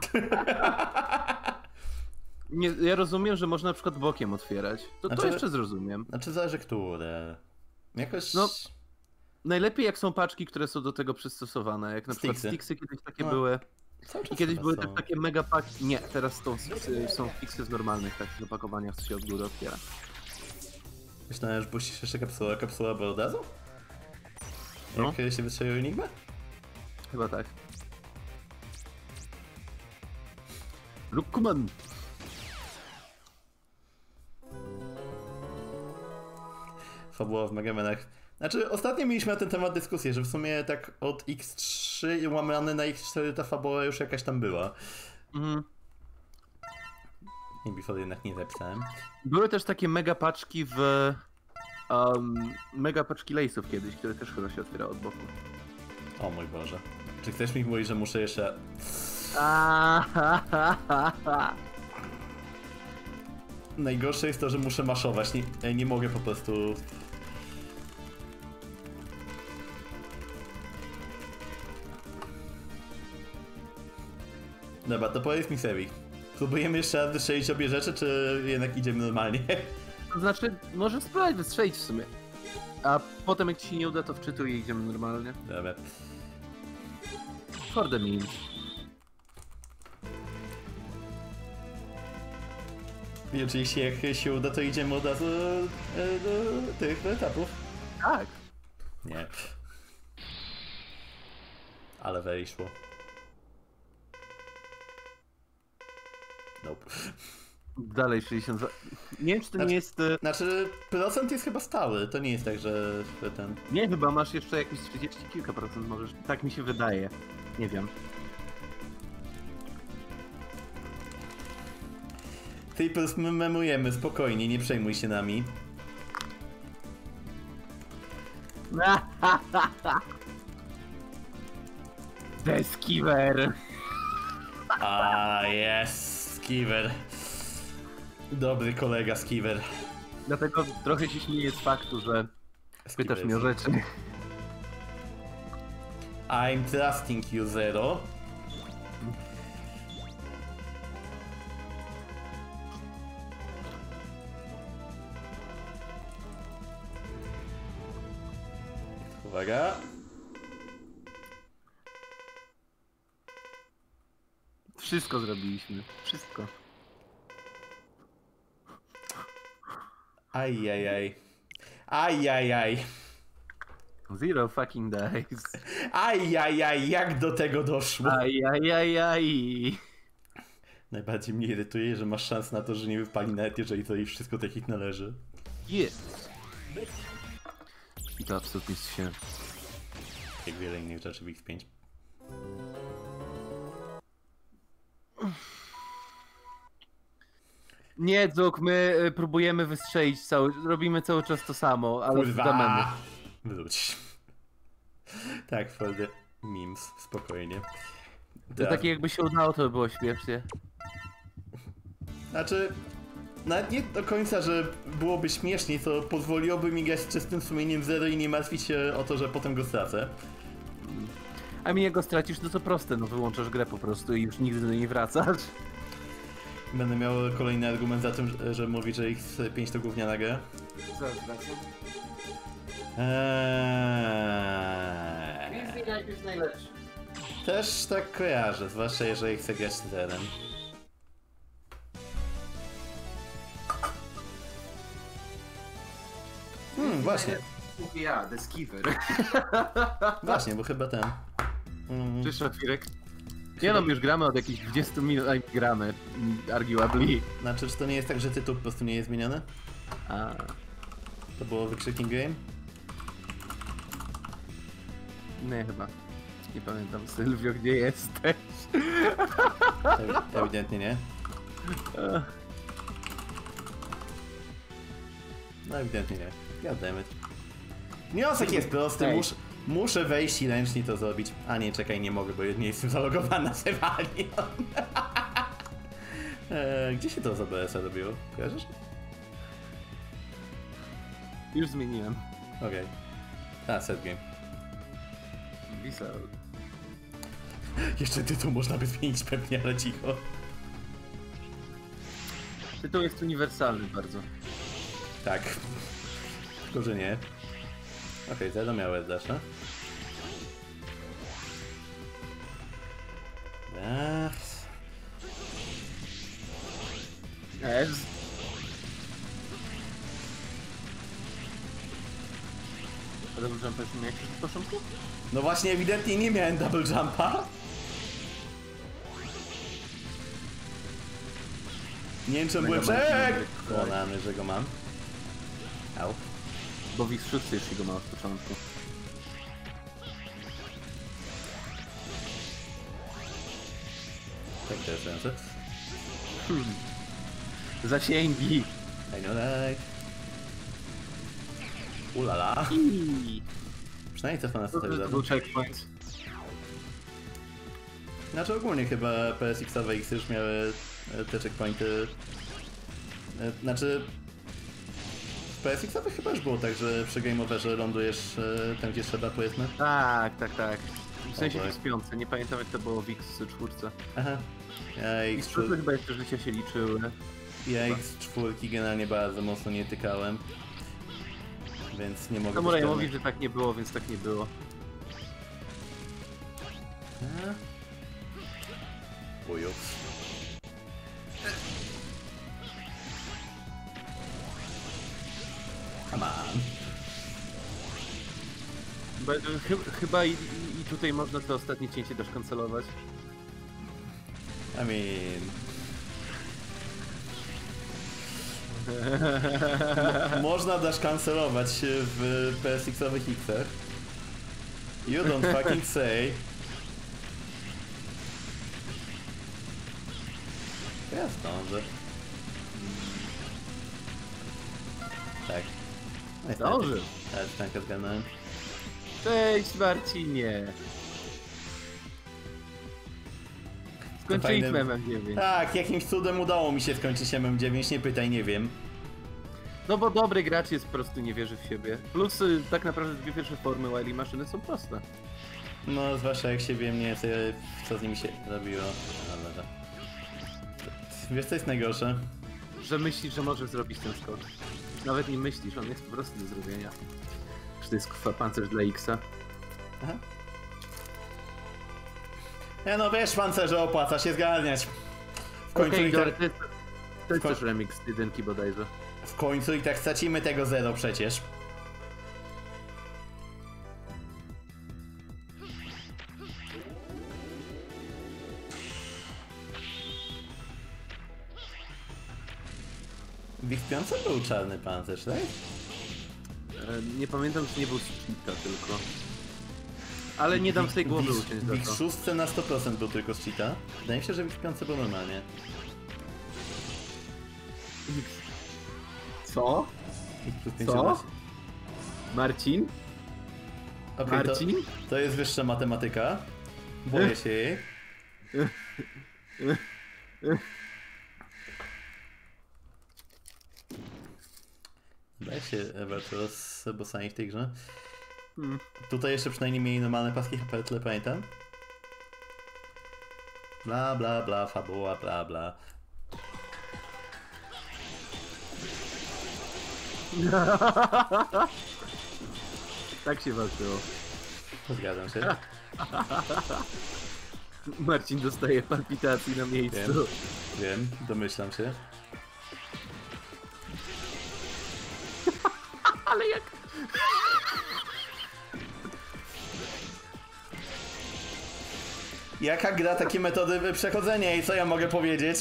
Nie, ja rozumiem, że można na przykład bokiem otwierać. To Znaczy- jeszcze zrozumiem. Znaczy zależy które. Jakoś... No, najlepiej jak są paczki, które są do tego przystosowane. Jak na przykład Sticksy. Sticksy kiedyś takie No, były. cały czas I kiedyś chyba były są. też takie mega paki. Nie, teraz są Sticksy z normalnych takich opakowaniach, co się od góry otwiera. Myślałem, że puścisz jeszcze kapsuła bo od razu? No. Jak się wystrzelił Enigma? Chyba tak. Lukman! fabuła w Mega Manach. Znaczy, ostatnio mieliśmy na ten temat dyskusję, że w sumie tak od X3 łamane na X4 ta fabuła już jakaś tam była. I Before jednak nie zapisałem. Były też takie mega paczki mega paczki lejsów kiedyś, które też chyba się otwierały od boku. O mój Boże. Czy chcesz mi mówić, że muszę jeszcze... Najgorsze jest to, że muszę maszować. Nie mogę po prostu... Dobra, to powiedz mi Sevi. Próbujemy jeszcze raz wystrzelić obie rzeczy, czy jednak idziemy normalnie? To znaczy, możesz spróbować wystrzelić w sumie. A potem jak ci się nie uda, to wczytuj i idziemy normalnie. Dobra. For the memes. I oczywiście jak się uda, to idziemy od razu do tych etapów. Tak. Nie. Ale wejszło. Nope. Dalej 62. Nie wiem, czy to Znaczy- nie jest... Znaczy, procent jest chyba stały, to nie jest tak, że ten... Nie, chyba masz jeszcze jakieś 30 kilka procent możesz. Tak mi się wydaje. Nie wiem. Ty po prostu memujemy, spokojnie, nie przejmuj się nami. Deskiver! A jest, Skiver. Dobry kolega Skiver. Dlatego trochę się śmieję z faktu, że pytasz mnie o rzeczy. I'm trusting you, Zero. Uwaga. Wszystko zrobiliśmy. Wszystko. Ajajaj. Ajajaj. Zero fucking dice. Ajajaj, jak do tego doszło? Ajajajaj. Najbardziej mnie irytuje, że masz szansę na to, że nie wypali nawet, jeżeli to i wszystko tak jak należy. Jest. I to absolutnie się. Jak wiele innych rzeczy w X5. Nie, Dzuk, my próbujemy wystrzelić robimy cały czas to samo, ale z damemy. Kurwa! Wróć. Tak, for the memes, spokojnie. To takie jakby się udało, to by było śmiesznie. Znaczy, nawet nie do końca, że byłoby śmieszniej, to pozwoliłoby mi grać z czystym sumieniem Zero i nie martwić się o to, że potem go stracę. A mi go stracisz, no to proste, no wyłączasz grę po prostu i już nigdy do niej nie wracasz. Będę miał kolejny argument za tym, że mówi, że X5 to gówniana gra. Zaraz wracam. Jest najlepszy. Też tak kojarzę, zwłaszcza jeżeli chcę grać z Zerem. Właśnie. Mówię ja, Deskiver. Właśnie, bo chyba ten. Cześć, Szafirek. Nie no, już gramy od jakichś 20 minut, a gramy, arguably. Znaczy, czy to nie jest tak, że tytuł po prostu nie jest zmieniony? A. To było wykrzyknik game? Nie, chyba. Nie pamiętam, Sylwio, gdzie jesteś? Ewidentnie nie. No ewidentnie nie. Goddammit. Wniosek jest prosty, muszę wejść i ręcznie to zrobić. A nie, czekaj, nie mogę, bo nie jestem zalogowany na Sevalion. Gdzie się to z OBS-a robiło? Kojarzysz? Już zmieniłem. Okej. A, set game. Visa. Jeszcze tytuł można by zmienić pewnie, ale cicho. Tytuł jest uniwersalny bardzo. Tak. Tylko, że nie. Okej, Zero miał Eldasha. Ez. Double jump jest jak się w początku? No właśnie, ewidentnie nie miałem double jumpa. Nie wiem, czy byłem przekonany, że go mam. Au. Bo w X6 jeszcze go ma od początku. Tak też ręce. Zasięgi! I know that. Ulala. Przynajmniej te fany To tak był zadą. checkpoint. Znaczy ogólnie chyba PSX-owe X już miały te checkpointy. Znaczy... W PSX-owych chyba już było tak, że przy game overze lądujesz tam gdzie trzeba, powiedzmy. Tak. W sensie tak. w X5, nie pamiętam jak to było w X4. Aha. Ja X4 chyba jeszcze życia się liczyły. Ja X4 generalnie bardzo mocno nie tykałem. Więc nie mogę... Samurai być mówi, pewny. że tak nie było, więc tak nie było. Buju. Come on. Chyba i tutaj można to ostatnie cięcie też kancelować. I mean... Można dasz kancelować w PSX-owych X-ach. You don't fucking say. Ja zdążę. Tak. Zdążył. Ale tankę zgarnąłem. Cześć Marcinie! Skończyliśmy fajne- MM9. Tak, jakimś cudem udało mi się skończyć MM9, nie pytaj, nie wiem. No bo dobry gracz jest po prostu nie wierzy w siebie. Plus tak naprawdę dwie pierwsze formy Wily maszyny są proste. No, zwłaszcza jak się wie mnie, co z nimi się robiło. Ale... Wiesz co jest najgorsze? Że myślisz, że możesz zrobić ten skok. Nawet nie myślisz, on jest po prostu do zrobienia. Że to jest kurwa pancerz dla X-a. Aha. Ja no wiesz, pancerze opłaca się zgarniać. W końcu, Okej, i dobra, tak, to jest ko- też remix jedynki bodajże. w końcu i tak stracimy tego zero przecież. W X5 był czarny pancerz, tak? Nie pamiętam, czy nie był Spita tylko. Ale nie dam z tej głowy uciąć W za to. X6 na 100% był tylko z cheata. Wydaje mi się, że w X5 był normalnie. Co? X+5 Co? masz. Marcin? Okej, Marcin? to jest wyższa matematyka. Boję się jej. Daj się Everto z bossami w tej grze. Tutaj jeszcze przynajmniej mieli normalne paski HP, tyle pamiętam. Bla bla bla, fabuła, bla bla. Tak się walczyło. Zgadzam się. Marcin dostaje palpitacji na miejscu. Wiem, domyślam się. Ale jak... Jaka gra takie metody przechodzenia i co ja mogę powiedzieć?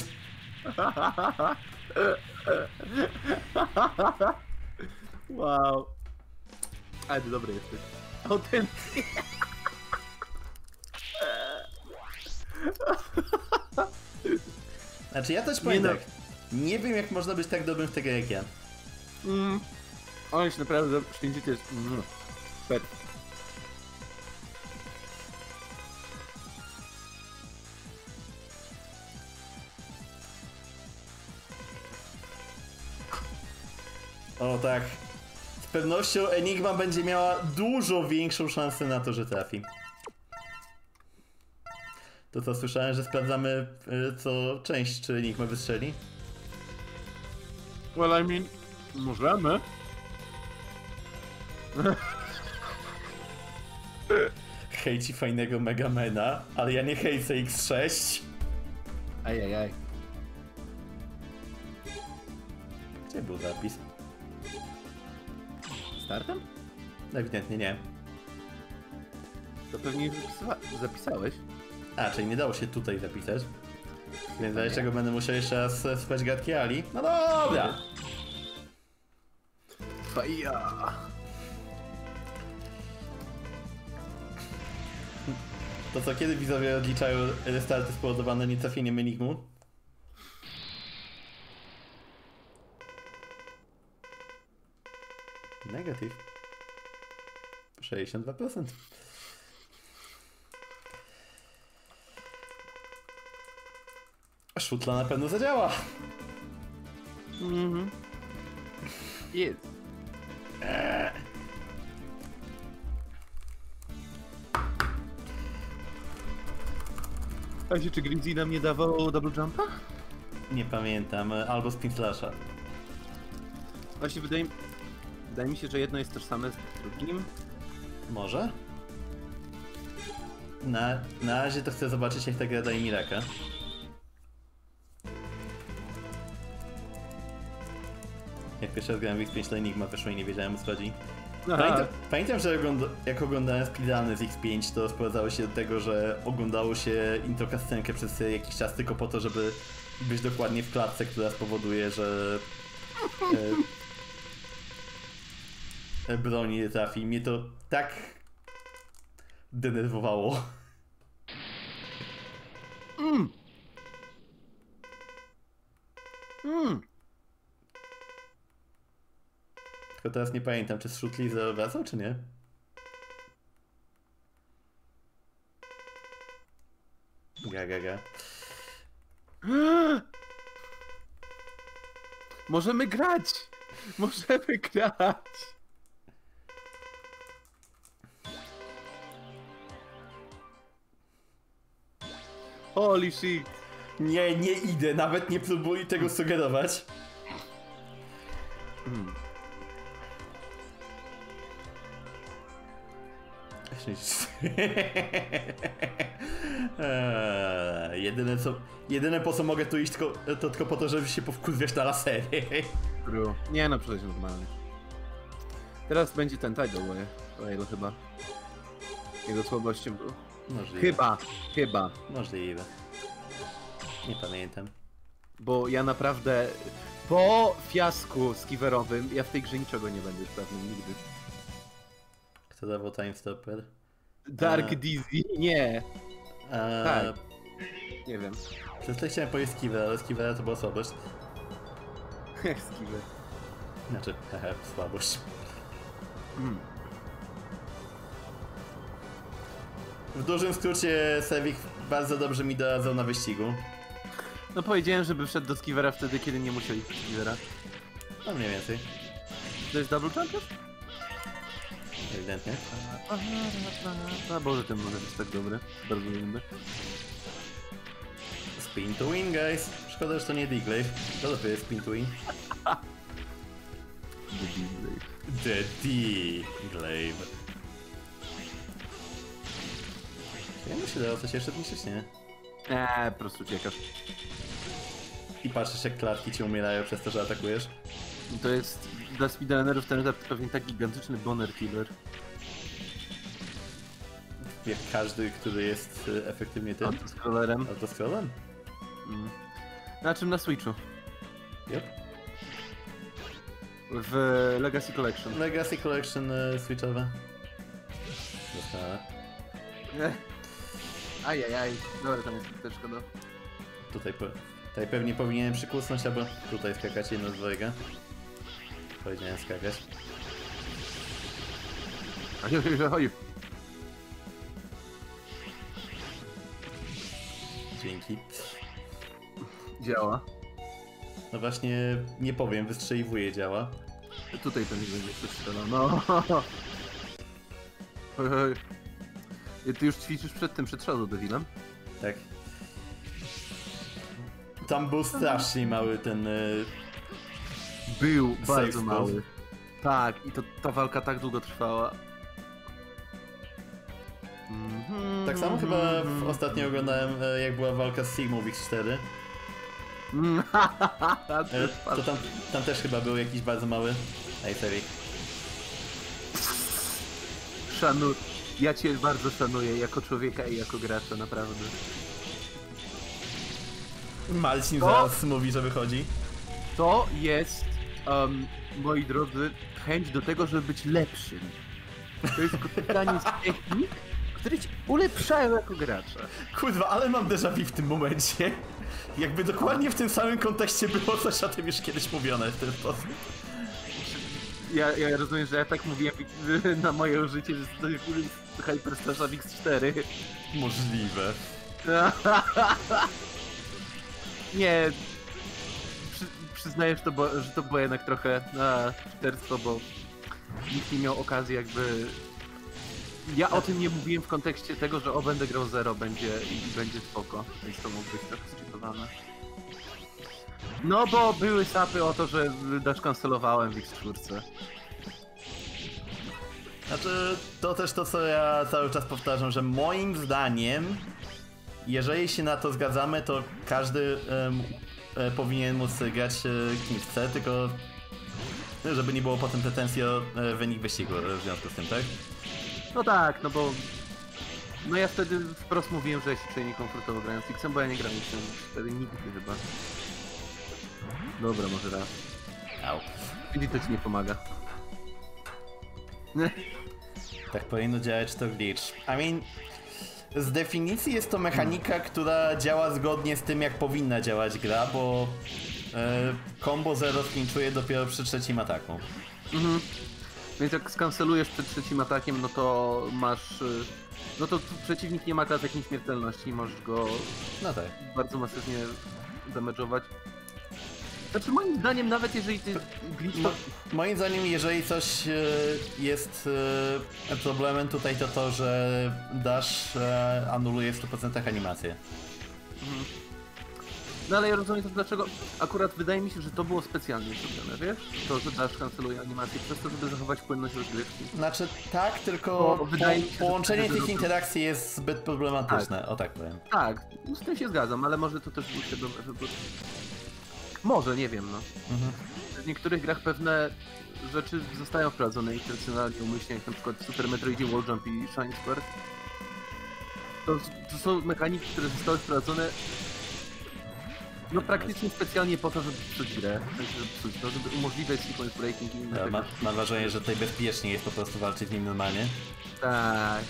Wow. Ale dobry jesteś. Autentycznie. Znaczy ja też powiem no. tak. Nie wiem jak można być tak dobrym w tego jak ja. On się naprawdę szczęście jest... Super. O tak. Z pewnością Enigma będzie miała dużo większą szansę na to, że trafi. To co, słyszałem, że sprawdzamy co część, czy Enigma wystrzeli? Well, I mean... Możemy? Hejci fajnego Megamena, ale ja nie hejcę X6. Ajajaj. Gdzie był zapis? Startem? Ewidentnie nie. To pewnie już zapisałeś. A, czyli nie dało się tutaj zapisać. Więc za czego będę musiał jeszcze raz słuchać gadki Ali? No dobra! Faja. To co, kiedy widzowie odliczają restarty spowodowane nietrafieniem enigmu? Negatyw. 62%. Szutla na pewno zadziała. Mhm. Jest. A się czy Grizzly nam nie dawał double jumpa? Nie pamiętam, albo Spin Slasha. Właśnie wydaje mi się, że jedno jest tożsame z drugim. Może? Na razie to chcę zobaczyć, jak ta gra daje mi raka. Jak pierwszy raz grałem w X5 to Enigma wyszło i nie wiedziałem, o co chodzi. Pamiętam, że jak oglądałem speedruny z X5, to sprowadzało się do tego, że oglądało się intro cutscenkę przez jakiś czas tylko po to, żeby być dokładnie w klatce, która spowoduje, że broń nie trafi. Mnie to tak denerwowało. Tylko teraz nie pamiętam, czy zrzut Liza wracał, czy nie? Ga. Możemy grać! Możemy grać! Holy shit! Nie idę, nawet nie próbuj tego sugerować. Jedyne po co mogę tu iść to tylko po to, żeby się powkurwiać na lasery. Nie no, przecież normalnie. Teraz będzie ten title whale chyba. Jego słabością był. Możliwe. Chyba. Możliwe. Nie pamiętam. Bo ja naprawdę po fiasku skiwerowym ja w tej grze niczego nie będę sprawny nigdy. Kto dawał Time Stopper? Dark Dizzy? Nie. Tak. Nie wiem. Przez to chciałem powiedzieć Skiver, ale Skivera to była słabość. Skiver. Znaczy, słabość. W dużym skrócie Sevik bardzo dobrze mi doradzał na wyścigu. No powiedziałem, żeby wszedł do Skivera wtedy, kiedy nie musieli Skivera. No mniej więcej. To jest double jump już? Ewidentnie. A Boże, ten moment jest tak dobry. Bardzo lubię. Spin to win, guys. Szkoda, że to nie D-Glaive. To dopiero jest spin to win. The D-Glaive. Ja mu się dało coś jeszcze niż nie. Po prostu uciekasz. I patrzysz, jak klatki ci umierają przez to, że atakujesz. To jest dla speedrunnerów ten etap pewnie tak gigantyczny boner killer. Jak każdy, który jest efektywnie tym. Autoscrollerem. Autoscrollem? Na czym? Na Switchu. Yep. W Legacy Collection. Legacy Collection switchowe. Dostała. Ajajaj. Dobra, tam jest też szkoda. Tutaj pewnie powinienem przykusnąć, albo tutaj skakać jedno z dwojga. Powiedziałem skakać. Oj. Dzięki. Działa. No właśnie, nie powiem, wystrzeliwuje działa. Tutaj ten będzie strzelał. No. Ty już ćwiczysz przed Shadow Devilem? Tak. Tam był strasznie mały ten... Był Safe bardzo spot. mały. Tak, i ta walka tak długo trwała. Tak samo chyba ostatnio oglądałem, jak była walka z Sigmą w X4. To tam też chyba był jakiś bardzo mały. Ej, Sevik. Ja cię bardzo szanuję jako człowieka i jako gracza, naprawdę. Malcin zaraz mówi, że wychodzi. To jest, moi drodzy, chęć do tego, żeby być lepszym. To jest tylko pytanie z technik, które cię ulepszają jako gracza. Kurwa, ale mam déjà vu w tym momencie. Jakby dokładnie w tym samym kontekście było coś o tym już kiedyś mówione w ten sposób. Ja rozumiem, że ja tak mówiłem na moje użycie, że to jest Hyper Slasha X4. Możliwe. Nie. Przyznaję, że to było jednak trochę czterstwo, bo nikt nie miał okazji jakby... Ja o tym nie mówiłem w kontekście tego, że będę grał 0 będzie spoko, więc to mógł być trochę zczytowane. No bo były sapy o to, że dasz kancelowałem w X4. Znaczy, to też to, co ja cały czas powtarzam, że moim zdaniem, jeżeli się na to zgadzamy, to każdy powinien móc grać kim chce, tylko żeby nie było potem pretensji o wynik wyścigu w związku z tym, tak? No tak, no bo... No ja wtedy wprost mówiłem, że ja się czuję niekomfortowo grając X-em, bo ja nie grałem X-em wtedy nigdy chyba. Dobra, może raz. Au. Czyli to ci nie pomaga. Tak powinno działać to glitch. I mean, z definicji jest to mechanika, która działa zgodnie z tym, jak powinna działać gra, bo combo 0 sklinczuje dopiero przy trzecim ataku. Mhm. Więc jak skancelujesz przed trzecim atakiem, no to masz... No to przeciwnik nie ma klatek nieśmiertelności i możesz go No tak. bardzo masywnie damage'ować. Znaczy moim zdaniem nawet jeżeli ty glitch... Moim zdaniem, jeżeli coś jest problemem tutaj, to to, że dash anuluje w 100% animację. Mhm. No ale ja rozumiem też dlaczego, akurat wydaje mi się, że to było specjalnie zrobione, wiesz? To, że dash kanceluje animację przez to, żeby zachować płynność rozgrywki. Znaczy tak, tylko Bo wydaje mi się, że połączenie wtedy tych interakcji jest zbyt problematyczne, tak. O tak powiem. Tak, z tym się zgadzam, ale może to też był świadomy wybór. Może, nie wiem, no. Mhm. W niektórych grach pewne rzeczy zostają wprowadzone intencjonalnie, umyślnie, jak na przykład w Super Metroidzie Wall Jump i Shining Sword. To są mechaniki, które zostały wprowadzone no praktycznie specjalnie po to, żeby psuć grę, żeby psuć to, żeby umożliwiać sequence breaking i inne Ja, tego. mam wrażenie, że tutaj bezpiecznie jest po prostu walczyć z nim normalnie. Tak.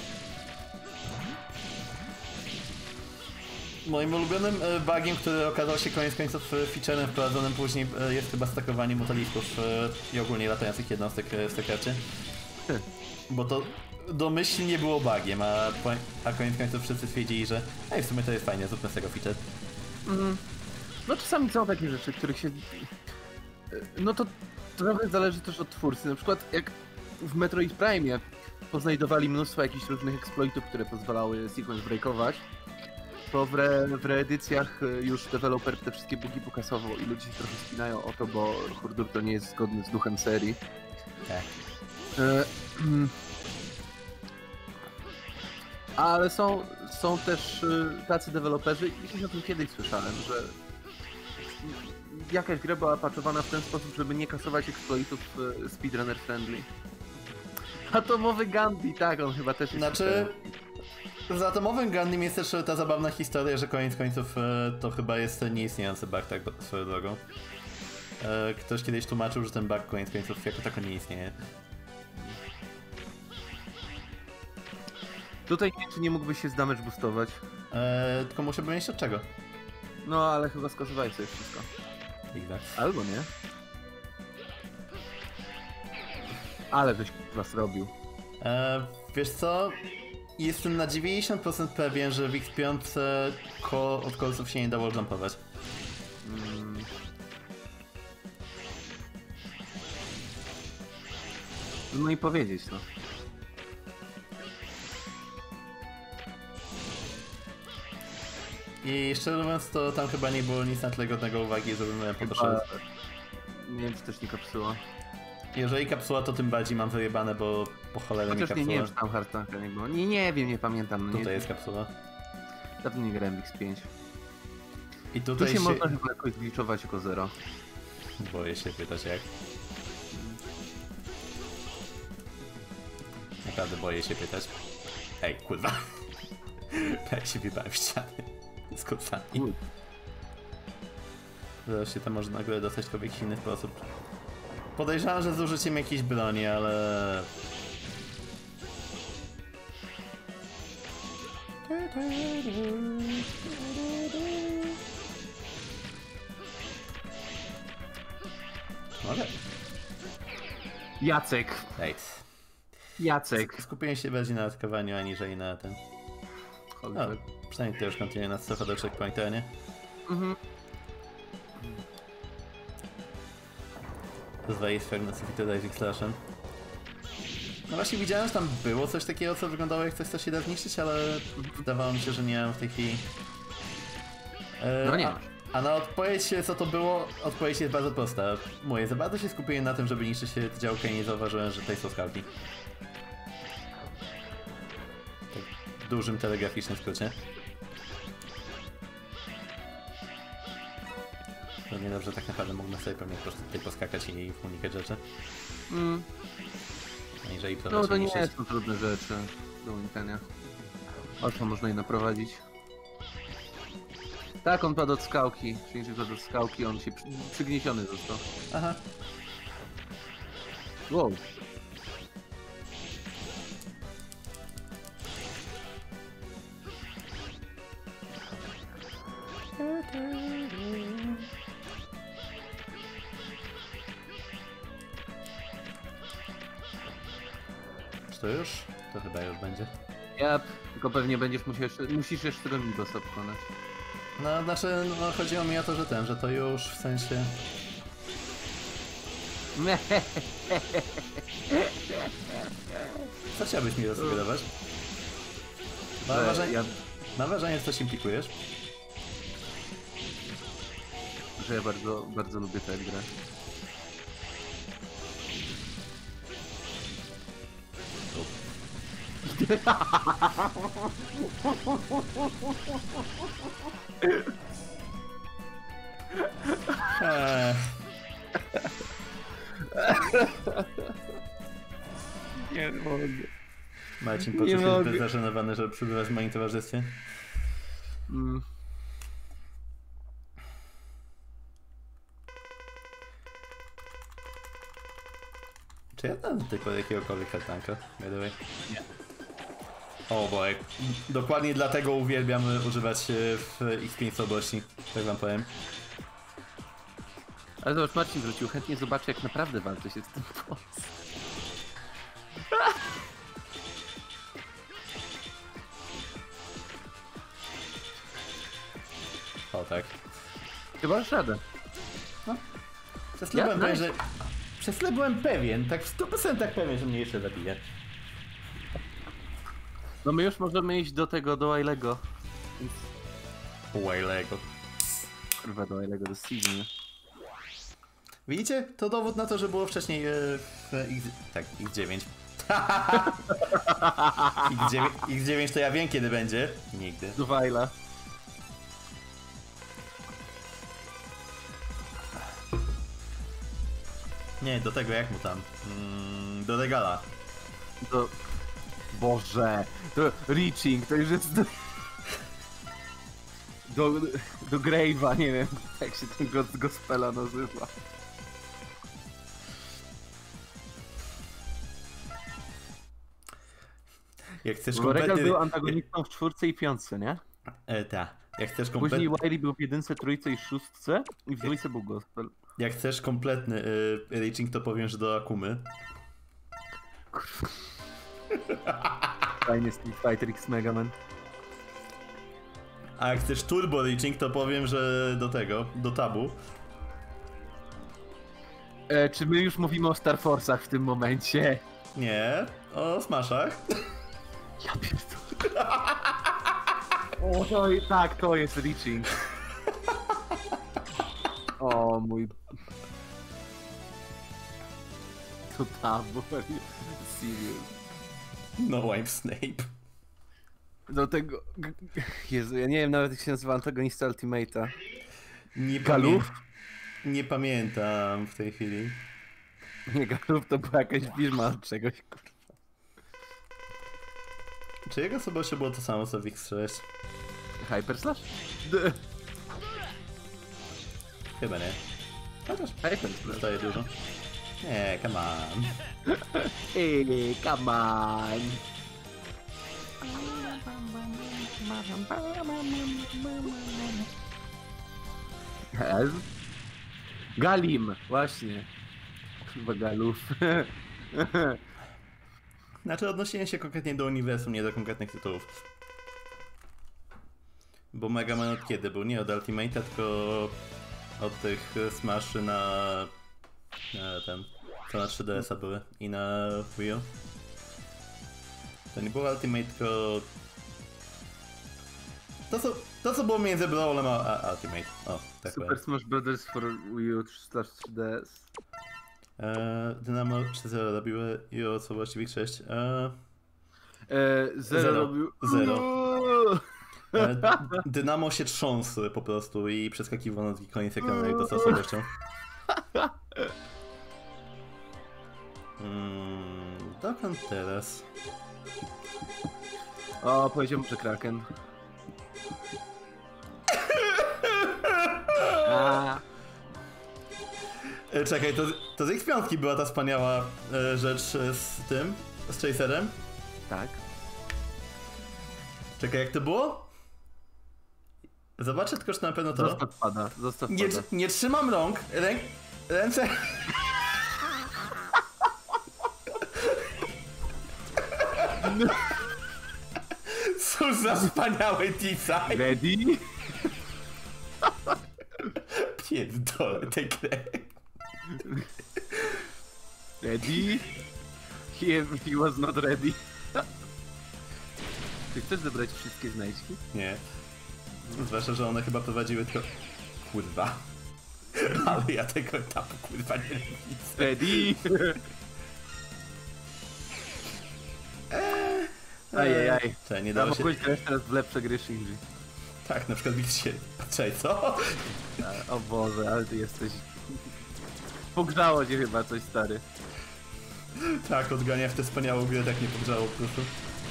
Moim ulubionym bugiem, który okazał się koniec końców featurem wprowadzonym później, jest chyba stakowanie motolisków i ogólnie latających jednostek w Starcraftie. Bo to domyślnie było bugiem, a koniec końców wszyscy stwierdzili, że w sumie to jest fajnie, zróbmy z tego feature. No czasami są takie rzeczy, których się... No to trochę zależy też od twórcy. Na przykład jak w Metroid Prime poznajdowali mnóstwo jakichś różnych exploitów, które pozwalały sequence breakować, to w reedycjach już deweloper te wszystkie bugi pokasował i ludzie się trochę spinają o to, bo Hordur to nie jest zgodny z duchem serii. Tak. Ale są też tacy deweloperzy, i o tym kiedyś słyszałem, że jakaś gra była patchowana w ten sposób, żeby nie kasować exploitów speedrunner friendly. Atomowy Gandhi, tak, on chyba też jest... Znaczy, za atomowym Gundam jest też ta zabawna historia, że koniec końców to chyba jest nieistniejący bug, tak swoją drogą. Ktoś kiedyś tłumaczył, że ten bug koniec końców jako tako nie istnieje. Tutaj nie wiem, czy nie mógłbyś się z damage boostować. Tylko muszę powiedzieć od czego. No, ale chyba skasowałeś sobie wszystko. Albo nie. Ale byś was robił. Wiesz co? Jestem na 90% pewien, że w X5 od kolców się nie dało jumpować. No i powiedzieć, no. I szczerze mówiąc, to tam chyba nie było nic na tyle godnego uwagi, żebym podszedł. Nie wiem, czy też nie kapsuła. Jeżeli kapsuła, to tym bardziej mam wyjebane, bo po cholerę mi Chociaż kapsuła. nie wiem, czy tam hardtanka nie było. Nie wiem, nie pamiętam. No Tutaj jest kapsuła. Dawno nie grałem w X5. I Tu tutaj się można chyba jakoś zgliczować jako 0. Boję się pytać jak. Naprawdę boję się pytać. Ej, kurwa. Tak się wjebałem w ściany. Z kursami. Zaraz się tam może nagle dostać w jakiś inny sposób. Podejrzewam, że z użyciem jakiejś broni, ale... Mogę? Jacek. Jacek. Skupiłem się bardziej na atakowaniu, aniżeli na ten. No, przynajmniej to już kontynuuje nas trochę do checkpointa, nie? Mhm. Rozwalić Fragmentofited Rising Slashem. No właśnie widziałem, że tam było coś takiego, co wyglądało jak coś, co się da zniszczyć, ale wydawało mi się, że nie mam w tej chwili. No nie masz. A na odpowiedź, co to było, odpowiedź jest bardzo prosta. Mówię, za bardzo się skupiłem na tym, żeby niszczyć się działkę i nie zauważyłem, że tutaj są skarbi. Tak w dużym telegraficznym skrócie. No nie dobrze, tak naprawdę mógłbym sobie pewnie po prostu tutaj poskakać i unikać rzeczy. A jeżeli No to nie są trudne rzeczy do unikania. Łatwo można je naprowadzić. Tak, on padł od skałki. Czyli padł od skałki, on się przygniesiony został. Aha. Wow. Czy to już? To chyba już będzie. Ja, tylko pewnie musisz jeszcze tego Nidosa pokonać. No, znaczy, no, chodziło mi o to, że to już, w sensie... Co chciałbyś mi rozsugerować? Mam wrażenie, że coś implikujesz. Że ja bardzo lubię tę grę. Nie mogę. Marcin, poczuł się zbyt zażenowany, żeby przybywać w moim towarzystwie? Czy ja znam tylko jakiegokolwiek kartanka? By the way? Nie. O, bo dokładnie dlatego uwielbiam używać w X5 słabości, tak wam powiem. Ale zobacz, Marcin wrócił, chętnie zobaczy, jak naprawdę walczy się z tym boss. O, tak. Chyba masz radę. Przez chwilę byłem pewien, że... Przez chwilę byłem pewien, tak w 100% pewien, że mnie jeszcze zabije. No my już możemy iść do tego, do Wailego. Wailego. Kurwa, do Wailego, do Signy. Widzicie? To dowód na to, że było wcześniej w X9. X9 to ja wiem, kiedy będzie. Nigdy. Do Waila. Nie, do tego jak mu tam? Do Regala. Do... Boże! To Reaching, to już jest... Do Grave'a, nie wiem jak się ten gospela nazywa. Jak chcesz kompletnie... kompletnie... był antagonistą w 4 i 5, nie? Tak. Jak chcesz kompletnie... Później Wily był w 1, 3 i 6 i w 2 był gospel. Jak chcesz kompletny reaching, to powiem, że do Akumy. Kurwa. Fajnie Street Fighter X Mega Man. A jak chcesz turbo reaching, to powiem, że do tego, do Tabu. Czy my już mówimy o Star Force'ach w tym momencie? Nie, o Smashach. Ja pierdolę. O, tak, to jest reaching. O mój... To Tabu, serious. No, I'm Snape. Do tego... Jezu, ja nie wiem nawet jak się nazywa antagonista Ultimate'a. Nie pamiętam w tej chwili. Nie, Galuf to była jakaś bierzma od czegoś, kurwa. Czy jego sobie było to samo co w X6? Hyper Slash? Chyba nie. Chociaż Hyper Slash. dostaje dużo. Nie, come on. Come on. Galim, właśnie. Chyba galów. Znaczy odnosiłem się konkretnie do uniwersum, nie do konkretnych tytułów. Bo Mega Man od kiedy był? Nie od Ultimate'a, tylko od tych Smaszy na ten, co na 3DS-a były i na Wii U. To nie było Ultimate, tylko to co było między Brawlem a Ultimate. O, tak Super powiem. Smash Brothers for Wii U /3DS. Dynamo 3-0 robiły i o co właściwie 6. Zero robił... Zero. Dynamo się trząsł po prostu i przeskakiwał na drugi koniec ekranu jak dostał słabością. Dokąd teraz? O, powiedział że Kraken. A, Czekaj, to z X5 była ta wspaniała rzecz z tym, z Chaserem? tak. Czekaj, jak to było? Zobaczę tylko, czy na pewno to. Zostaw pada, zostaw Nie, pada. nie trzymam rąk, ręce... Cóż za wspaniały design! Ready? Pierdolę tę grę. Ready? He was not ready. Ty chcesz zebrać wszystkie znajdźki? Nie. Zwłaszcza, że one chyba prowadziły tylko... Kurwa. Ale ja tego etapu kurwa nie widzę. Ready? Ajajaj. Czekaj, nie Ja dało się... mogłeś grać teraz w lepsze gry Shinji. Tak, na przykład widzisz się... Czekaj, co? O Boże, ale ty jesteś... Pogrzało cię chyba coś, stary. Tak, odgania w tę wspaniałą grę, tak nie pogrzało po prostu.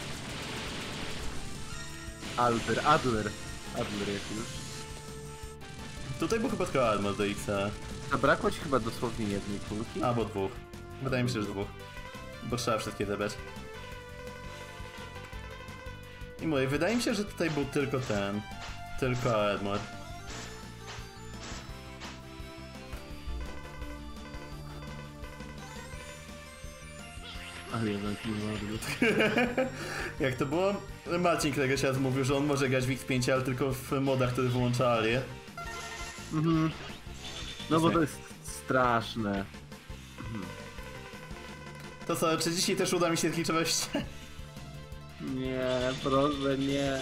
Adler jak już. Tutaj był chyba tylko Armor do X-a. Zabrakło ci chyba dosłownie jednej kulki. Albo dwóch. Wydaje mi się, że dwóch. Bo trzeba wszystkie zebrać. I mówię, wydaje mi się, że tutaj był tylko ten. Tylko Armor. Ale jednak nie ma odwrót. Jak to było? Marcin któregoś raz mówił, że on może grać w X5, ale tylko w modach, które wyłącza Alię. Mhm. No bo to jest straszne. To co, czy dzisiaj też uda mi się zliczować? Nie, proszę, nie.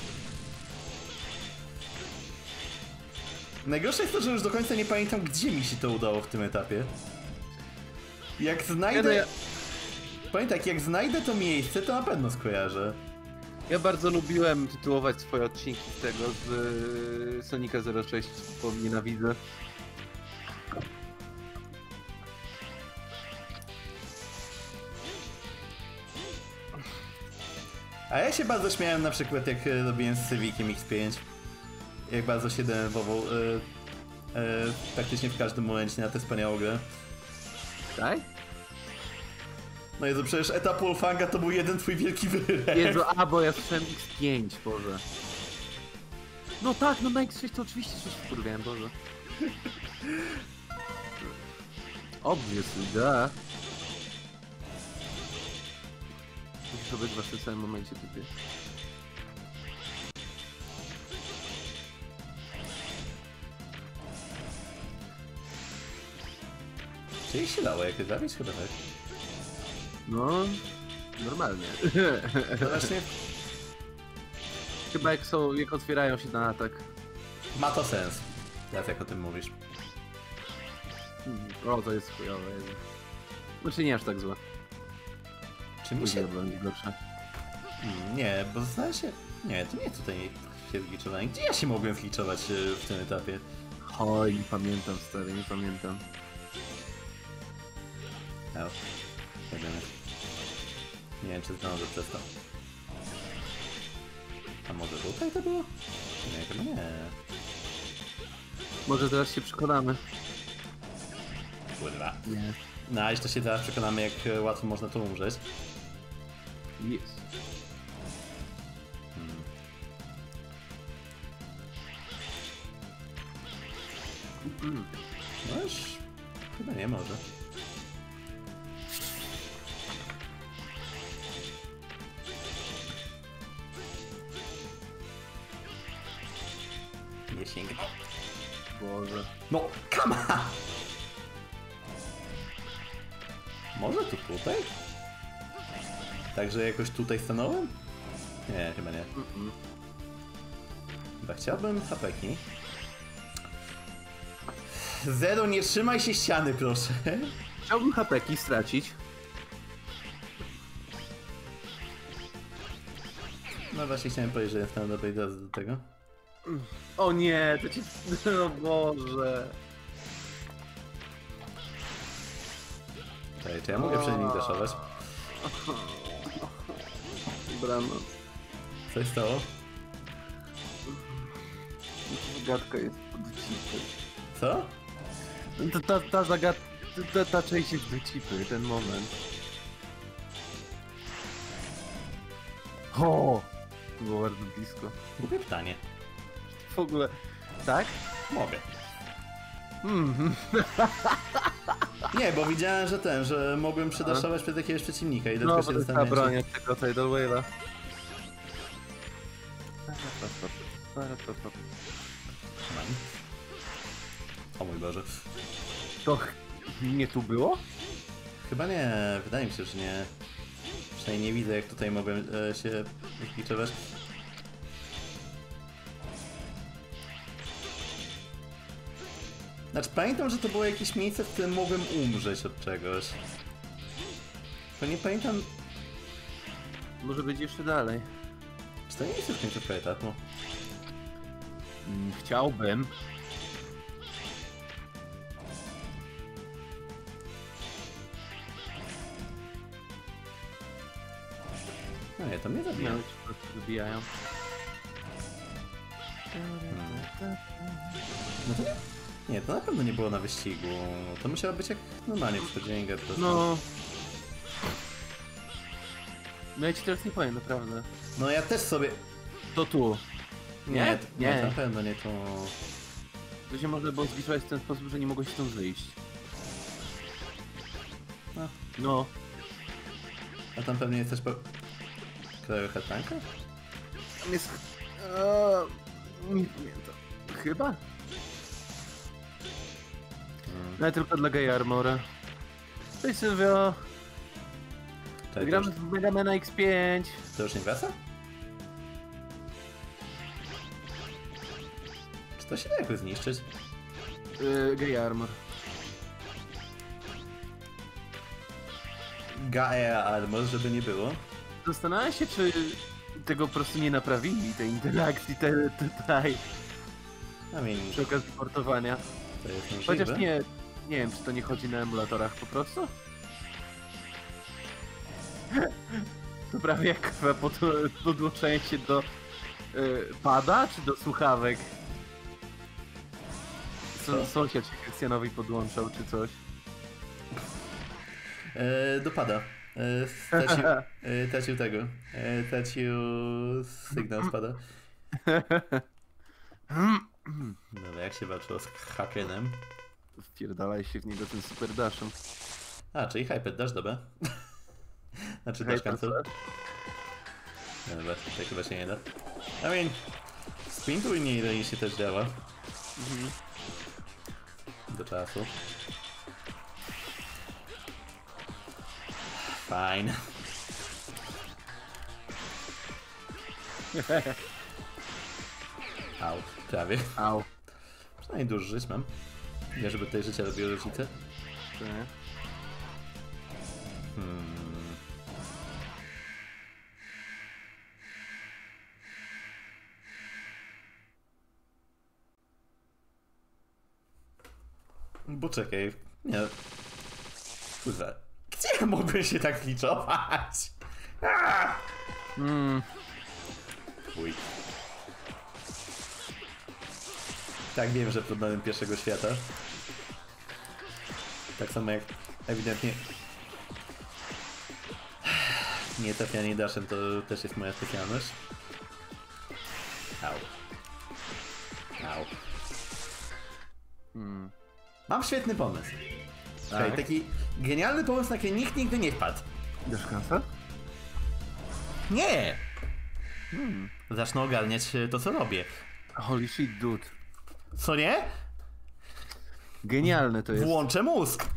Najgorsze jest to, że już do końca nie pamiętam, gdzie mi się to udało w tym etapie. Jak znajdę... Powiem tak, jak znajdę to miejsce, to na pewno skojarzę. Ja bardzo lubiłem tytułować swoje odcinki z tego, z Sonika 06, bo nienawidzę. A ja się bardzo śmiałem na przykład jak robiłem z Civiciem X5. Jak bardzo się denerwował praktycznie w każdym momencie na tę wspaniałą grę. Tak? No Jezu, przecież etap Wolfanga to był jeden twój wielki wyrek. Jezu, a bo ja słyszałem X5, Boże. No tak, no na X6 to oczywiście coś wkurwiałem, Boże. Obviously, da. Musisz to wygrać w tym samym momencie, typie. Czyli się dało jakoś zabić? Chyba tak. No, normalnie. No właśnie, Chyba jak otwierają się na atak. ma to sens. Teraz jak o tym mówisz. O, to jest chujowe. Jezu. Znaczy nie aż tak złe. Czy mi Później się... będzie gorsze. Nie, bo zdaje się... Nie, to nie tutaj się zgliczowałem. Gdzie ja się mogłem zgliczować w tym etapie? Oj, nie pamiętam, stary, nie pamiętam. No, nie wiem, czy zdążę przez to. A może tutaj to było? Nie, chyba nie. Może teraz się przekonamy. Kurwa. Nie. No, a jeszcze się teraz przekonamy, jak łatwo można tu umrzeć. Jest. No już... Chyba nie może. Nie sięgnę. Boże. No, come on! Może tu tutaj? Także jakoś tutaj stanąłem? Nie, chyba nie. Chyba chciałbym hapeki. Zero, nie trzymaj się ściany, proszę. Chciałbym hapeki stracić. No właśnie chciałem powiedzieć, że jestem na dobrej drodze do tego. O nie, to cię... O Boże. Czekaj, czy ja mogę przed nim daszować? Dobranoc. Co się stało? Zagadka jest dowcipy. Co? Ta zagadka... Ta część jest dowcipy, ten moment. O! Było bardzo blisko. Głupie pytanie. W ogóle... Tak? Mogę. Mhm. Nie, bo widziałem, że mogłem przedaszować przed jakiegoś przeciwnika i No, dlatego bo się to jest ta zastanawiałem, broń od tego Tidal Whale'a. O mój Boże. To nie tu było? Chyba nie, wydaje mi się, że nie. Przynajmniej nie widzę, jak tutaj mogłem się zgliczować. Znaczy, pamiętam, że to było jakieś miejsce, w którym mogłem umrzeć od czegoś. To nie pamiętam... Może być jeszcze dalej. Czy to nie jest już końcówka etapu? Chciałbym. No nie, to mnie zabija. No, po prostu wybijają. No to nie? Nie, to na pewno nie było na wyścigu. To musiało być jak normalnie w Stadinger. No. No ja ci teraz nie powiem, naprawdę. No ja też sobie... To tu. Nie, Nie. na pewno nie to... To się można było zgliczować w ten sposób, że nie mogłeś stąd wyjść. No. No. A tam pewnie jest też po... Kraju headtanka? Tam jest... Nie pamiętam. Chyba? No tylko dla Gay Armora. Cześć Sylwio! Czekaj, Gramy w Mega Mana X5. to już nie wraca? Czy to się da jakoś zniszczyć? Gay Armor. Gaea Armor, żeby nie było. Zastanawiam się, czy tego po prostu nie naprawili, tej interakcji tutaj I mean, przy okazji portowania. to jest możliwe. Chociaż nie wiem, czy to nie chodzi na emulatorach po prostu? To prawie jak podłączenie się do pada, czy do słuchawek? Sąsiad się Krystianowi podłączał, czy coś. Dopada. Tracił tego. Tracił sygnał spada. Dobra, jak się walczyło z Hakenem? Wpierdalaj się w niego tym super dashem. A, czyli Hyper Dash, dobra. Znaczy Dash Cancel. Dobra, tak chyba się nie da. I mean, sprintuj nie ironicznie też działa. Do czasu. Fine. Au, prawie. Au. Przynajmniej dużo żyć mam. Nie, żeby tutaj życie robiło różnicę. Bo czekaj, nie. Kurwa, gdzie ja mogłem się tak liczować? Uj. Tak, wiem, że problemem pierwszego świata. Tak samo jak ewidentnie nie trafianie dashem to też jest moja specjalność. Au. Au. Mam świetny pomysł. Słuchaj, Tak. taki genialny pomysł, na który nikt nigdy nie wpadł. Dasz szansę? Nie! Zacznę ogarniać to, co robię. Holy shit, dude. Co nie? Genialne to jest. Włączę mózg.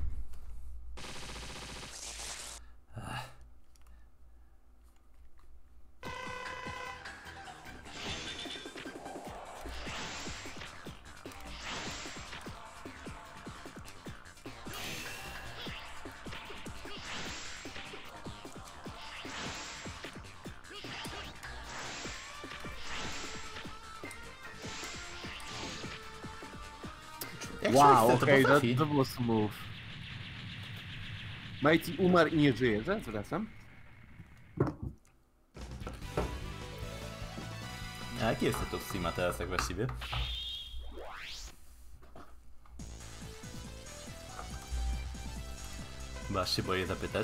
Jak Wow, człowiek chce, to okej, potrafi. to było smooth. Mighty umarł i nie żyje, zwracam. A jaki jest to Steama teraz tak właściwie? Chyba aż się boję zapytać.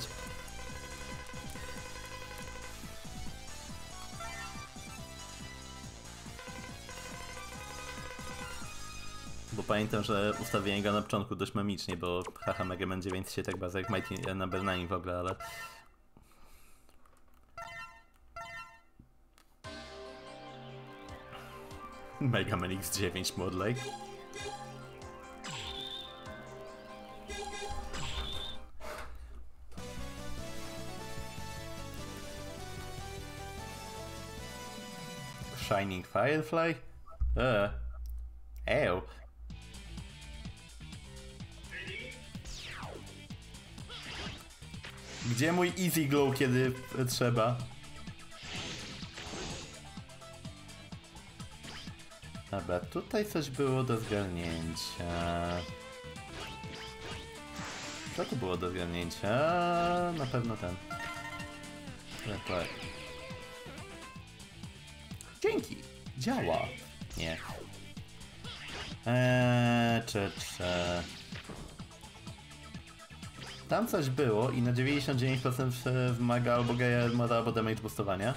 Bo pamiętam, że ustawiłem go na początku dość mamicznie, bo haha Mega Man 9 się tak bardzo jak Mighty Number 9 w ogóle, ale... Mega Man X9 Modlake. Shining Firefly? Ew. Gdzie mój Easy Glow, kiedy trzeba? Dobra, tutaj coś było do zgarnięcia. Co tu było do zgarnięcia? Na pewno ten. Tak. Dzięki! Działa! Nie. Tam coś było i na 99% wymaga albo Gaia Armora, albo damage boostowania.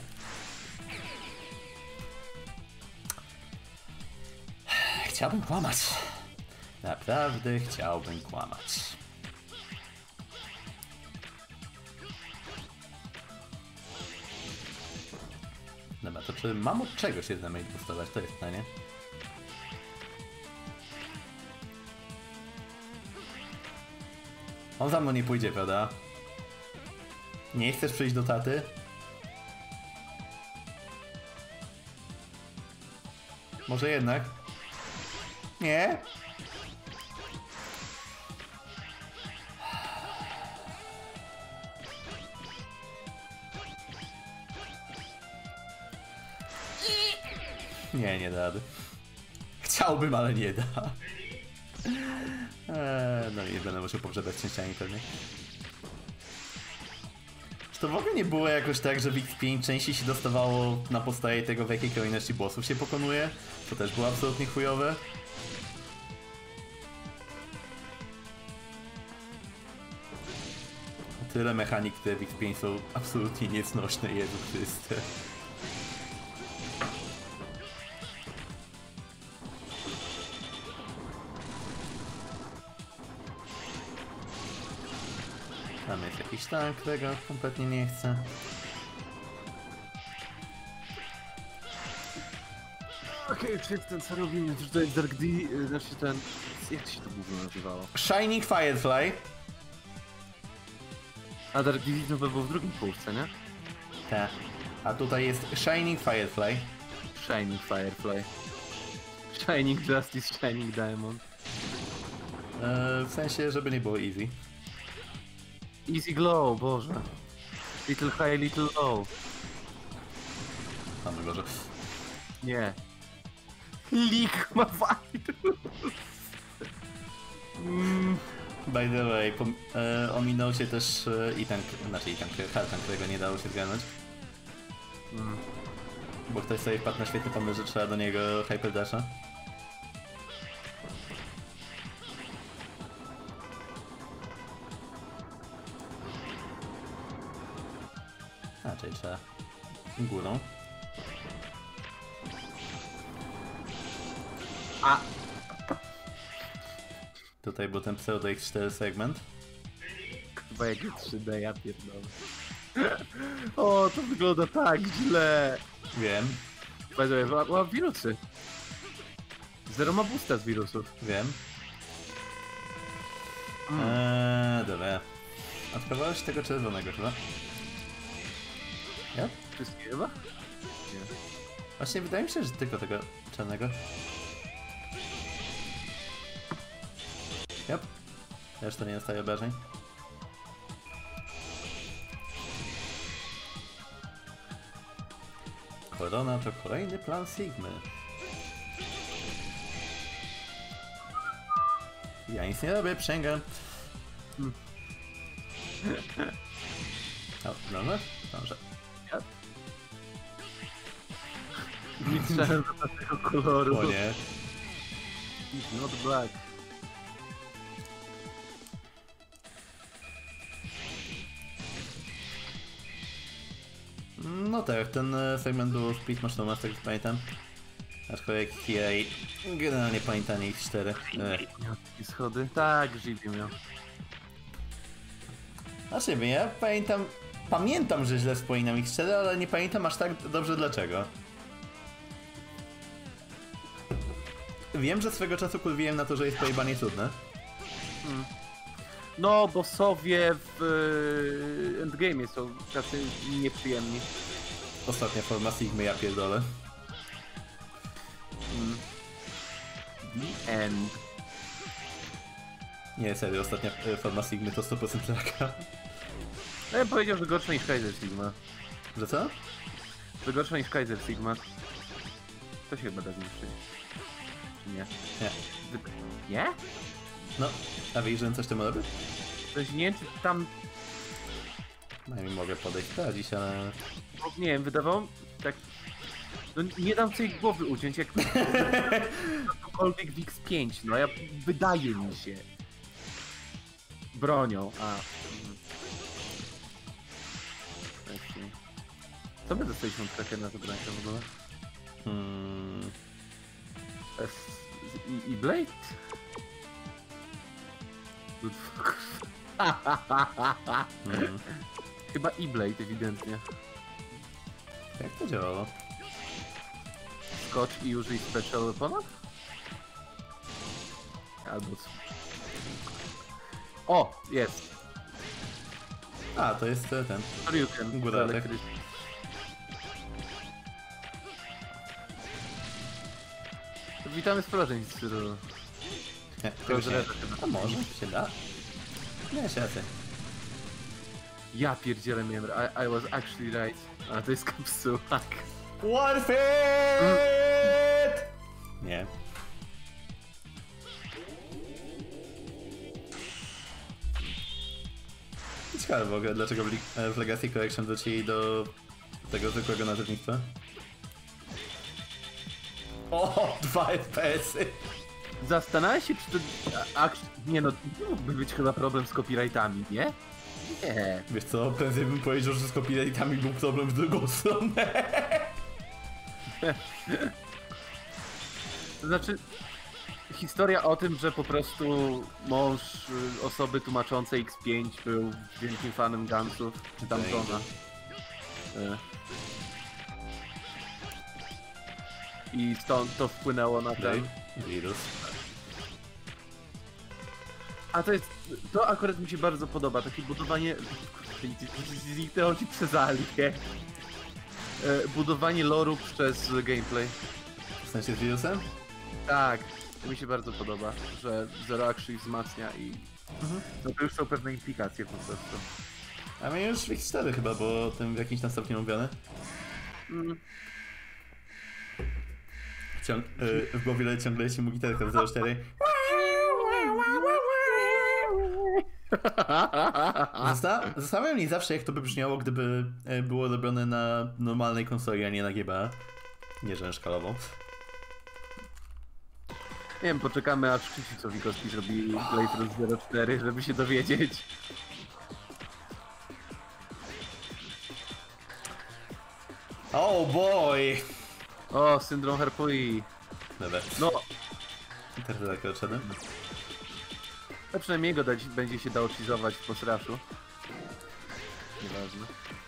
Chciałbym kłamać. Naprawdę chciałbym kłamać. Dobra, to czy mam od czego się damage boostować? To jest pytanie. On za mną nie pójdzie, prawda? Nie chcesz przyjść do taty? Może jednak? Nie? Nie da rady. Chciałbym, ale nie da. No i będę musiał poprzedać częściami pewnie. Czy to w ogóle nie było jakoś tak, że w X5 częściej się dostawało na podstawie tego, w jakiej kolejności bossów się pokonuje? To też było absolutnie chujowe. Tyle mechanik, które w X5 są absolutnie nieznośne, Jezu Chryste. Tam jest jakiś tank, którego kompletnie nie chcę. Okej, ten co robimy, to jest Dark D, znaczy ten... Jak się to gówno nazywało? Shining Firefly. A Dark D to by był w drugim półce, nie? Tak. A tutaj jest Shining Firefly. Shining Firefly. Shining Justice, Shining Diamond. W sensie, żeby nie było easy. Easy Glow, Boże. Little High, Little Low. Mamy Boże. Nie. Ligma Virus. By the way, ominął się też Itank, znaczy Itank, Hartan, którego nie dało się zgarnąć. Bo ktoś sobie wpadł na świetny pomysł, że trzeba do niego Hyperdasha. A, czyli trzeba górą. A! Tutaj był ten pseudo X4 segment. Chyba jakie 3D, ja pierdolę. O, to wygląda tak źle. Wiem, By the way, ma wirusy. Zero ma boosta z wirusów. wiem. Dobra. Odprowadzałeś tego czerwonego chyba? Ja? Wszystkie chyba? Właśnie wydaje mi się, że tylko tego czarnego. Yep. Reszta nie dostaje obrażeń. Korona to kolejny plan Sigmy. Ja nic nie robię, przysięgam. O, dobrze? Dobrze. Nie strzelam do tego koloru. O nie. It's not black. No tak, ten segment był w Pit Machine Master, jak pamiętam. Aczkolwiek ja generalnie pamiętam X4. I schody? Tak, Żywi miał. Znaczy, ja pamiętam, że źle wspominam X4, ale nie pamiętam aż tak dobrze dlaczego. Wiem, że swego czasu kurwiłem na to, że jest pojebanie cudne. No, bossowie w endgame są tacy nieprzyjemni. Ostatnia forma Sigmy, ja pierdolę. The end. Nie, serio, ostatnia forma Sigmy to 100% laka. Ja bym powiedział, że gorsza niż Kaiser Sigma. Że co? Że gorsza niż Kaiser Sigma. To się chyba da zniszczyć. Czy nie? Nie. Nie? No, a wiesz, że coś temu robię? Coś nie wiem, czy tam... No i mogę podejść sprawdzić, ale... Nie wiem, wydawało tak... No nie dam sobie głowy uciąć, jak cokolwiek w X5, no ja... Wydaje mi się. Bronią, a... Okay. Co my dostaliśmy od Krakena za broń w ogóle? I Blade? Good fuck. Chyba E-Blade ewidentnie. Jak to działało? Skocz i użyj special weapona? Albo co? O! Jest! A, to jest ten. Ryuken. Góra, tak? Witamy z wrażeń z Cyrulu. Nie, tego się nie... A może się da? Nie, się raczej. Ja pierdzielę miałem, I was actually right. A to jest kapsułak. Worth it! Nie. Ciekawe w ogóle, dlaczego w Legacy Collection wrócili do tego zwykłego nazewnictwa. O, 2 FPS-y! Zastanawiam się, czy to... Nie no, to mógłby być chyba problem z copyrightami, nie? Nie. Wiesz co, prędzej bym powiedział, że z copyrightami był problem w drugą stronę. To znaczy, historia o tym, że po prostu mąż osoby tłumaczącej X5 był wielkim fanem Gunsów, czy tam żona. I stąd to wpłynęło na ten. Wirus. A to akurat mi się bardzo podoba, takie budowanie... Zniknęło ci przez alię. Budowanie lore'u przez gameplay. W sensie z wirusem? Tak, to mi się bardzo podoba, że Zero Action wzmacnia i... No to już są pewne implikacje po prostu. A my już w X4 chyba, bo tym w jakimś tam stopniu mówione. W głowie ciągle leci mu gitarka w 04. Zastanawiam mnie zawsze, jak to by brzmiało, gdyby było robione na normalnej konsoli, a nie na GBA. Nie, że szkalową. Nie wiem, poczekamy aż Krzysiu Wikowski zrobi Playthrough 04, żeby się dowiedzieć. Oh boy! O, syndrom Harpui. Dobra. No, Teraz tak odszedłem. A przynajmniej go będzie się dało cheezować w posraszu. Nieważne.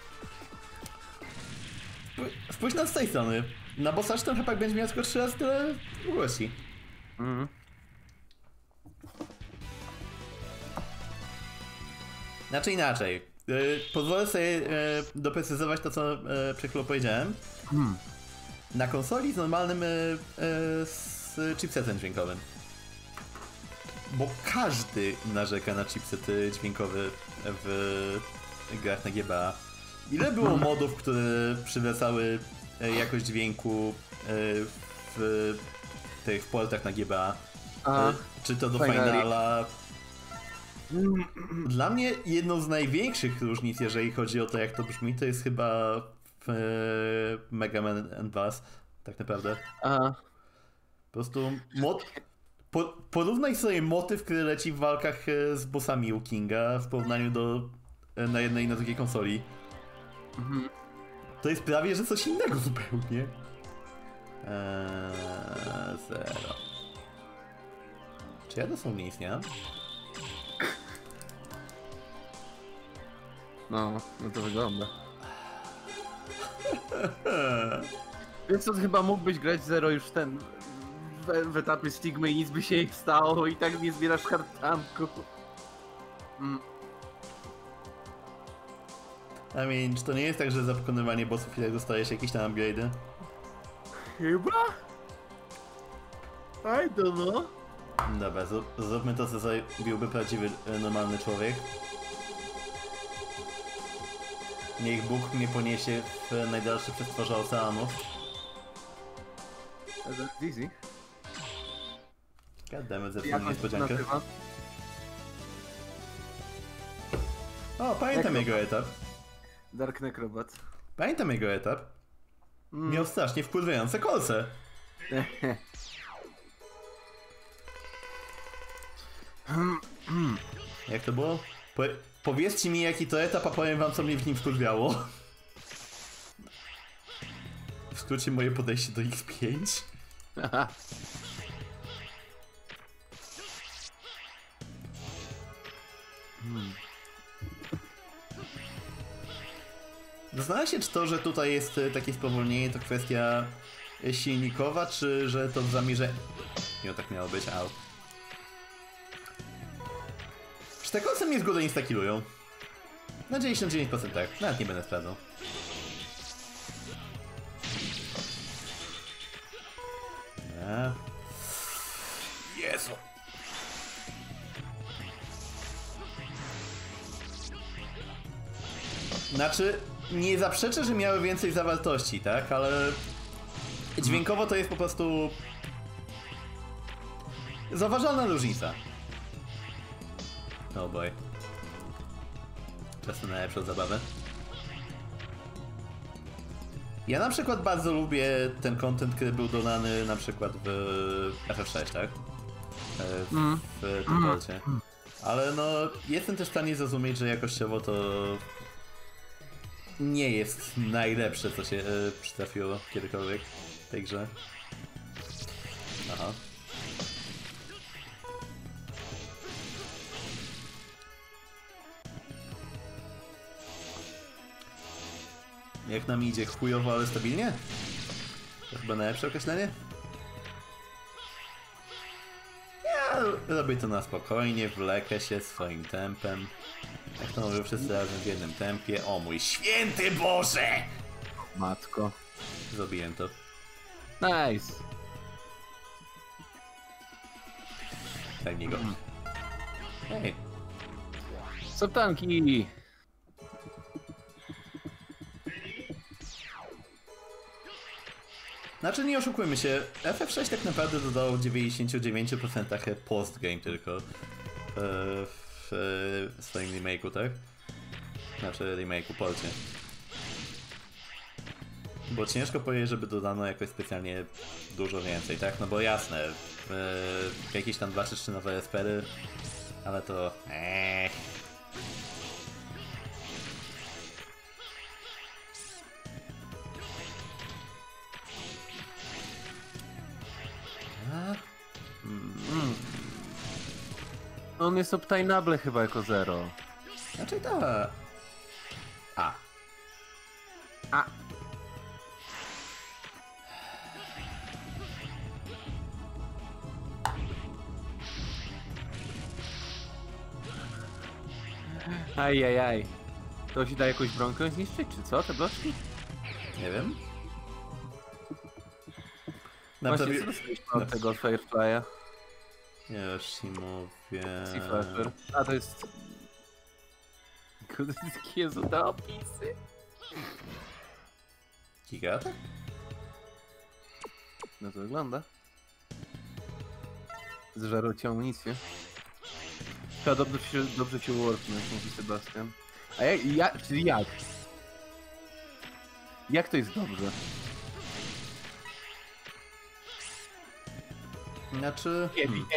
Spójrz na z tej strony. Na bossacz ten chyba będzie miał tylko 3 razy tyle długości. Mhm. Znaczy inaczej. Pozwolę sobie doprecyzować to, co przed chwilą powiedziałem. Na konsoli z normalnym z chipsetem dźwiękowym. Bo każdy narzeka na chipset dźwiękowy w grach na GBA. Ile było modów, które przywracały jakość dźwięku w tych portach na GBA? Czy to do Finala? Dla mnie jedną z największych różnic, jeżeli chodzi o to, jak to brzmi, to jest chyba w Mega Man and Bass, tak naprawdę. Aha. Po prostu porównaj sobie motyw, który leci w walkach z bossami u Kinga w porównaniu do na jednej i na drugiej konsoli. To jest prawie, że coś innego zupełnie. Zero. Czy ja dosłownie istniałem? No to wygląda. Więc to chyba mógłbyś grać Zero już w etapie Stigmy i nic by się nie stało i tak nie zbierasz kartanku. I mean, czy to nie jest tak, że za pokonywanie bossów i tak dostajesz jakieś tam upgrade'y? Chyba? I don't know. Dobra, zróbmy to, co zrobiłby prawdziwy, normalny człowiek. Niech Bóg mnie poniesie w najdalsze przestworze oceanów. That's easy. Goddammit, zepsułem niespodziankę. Nazywa? O, pamiętam Jak jego etap. Dark Necrobat. Pamiętam jego etap. Miał strasznie wpływające kolce. Jak to było? Powiedzcie mi, jaki to etap, a powiem wam, co mnie w nim wkurwiało. W skrócie moje podejście do X5. Zastanawiam się, czy to, że tutaj jest takie spowolnienie, to kwestia silnikowa, czy że to w zamierzeniu... Nie, tak miało być, au. Czy te kolce mnie z góry instakilują? Na 99% tak, nawet nie będę sprawdzał. Nie. Jezu! Znaczy, nie zaprzeczę, że miały więcej zawartości, tak? Ale dźwiękowo to jest po prostu zauważalna różnica. Oh boy. Czas na najlepszą zabawę. Ja na przykład bardzo lubię ten content, który był dodany na przykład w FF6, tak? W tym porcie. Ale no, jestem też w stanie zrozumieć, że jakościowo to nie jest najlepsze, co się przytrafiło kiedykolwiek w tej grze. Aha. Jak nam idzie chujowo, ale stabilnie? To chyba najlepsze określenie? Ja robię to na spokojnie, wlekę się swoim tempem. Jak to mówią wszyscy razem w jednym tempie. O mój święty Boże! Matko. Zrobiłem to. Nice. Daj mi go. Hej. Sotanki. Znaczy nie oszukujmy się, FF6 tak naprawdę dodało w 99% postgame tylko w swoim remake'u, tak? Znaczy remake'u porcie. Bo ciężko powiedzieć, żeby dodano jakoś specjalnie dużo więcej, tak? No bo jasne, jakieś tam 2 czy 3 nowe espery, ale to... On jest obtainable chyba jako 0. Znaczy tak. A. A. Ajajaj. To się da jakąś bronkę zniszczyć, czy co? Te bloczki? Nie wiem. Właśnie, co dostaliśmy od tego Firefly'a? Już ci mówię. Sea Flasher. A to jest... Kurde, Jezu, te opisy. Gigatek? No to wygląda. Zżarł ci amunicję. Trzeba dobrze się uwarpnąć, mówi Sebastian. A czyli jak? Jak to jest dobrze? Znaczy... Nie wiem.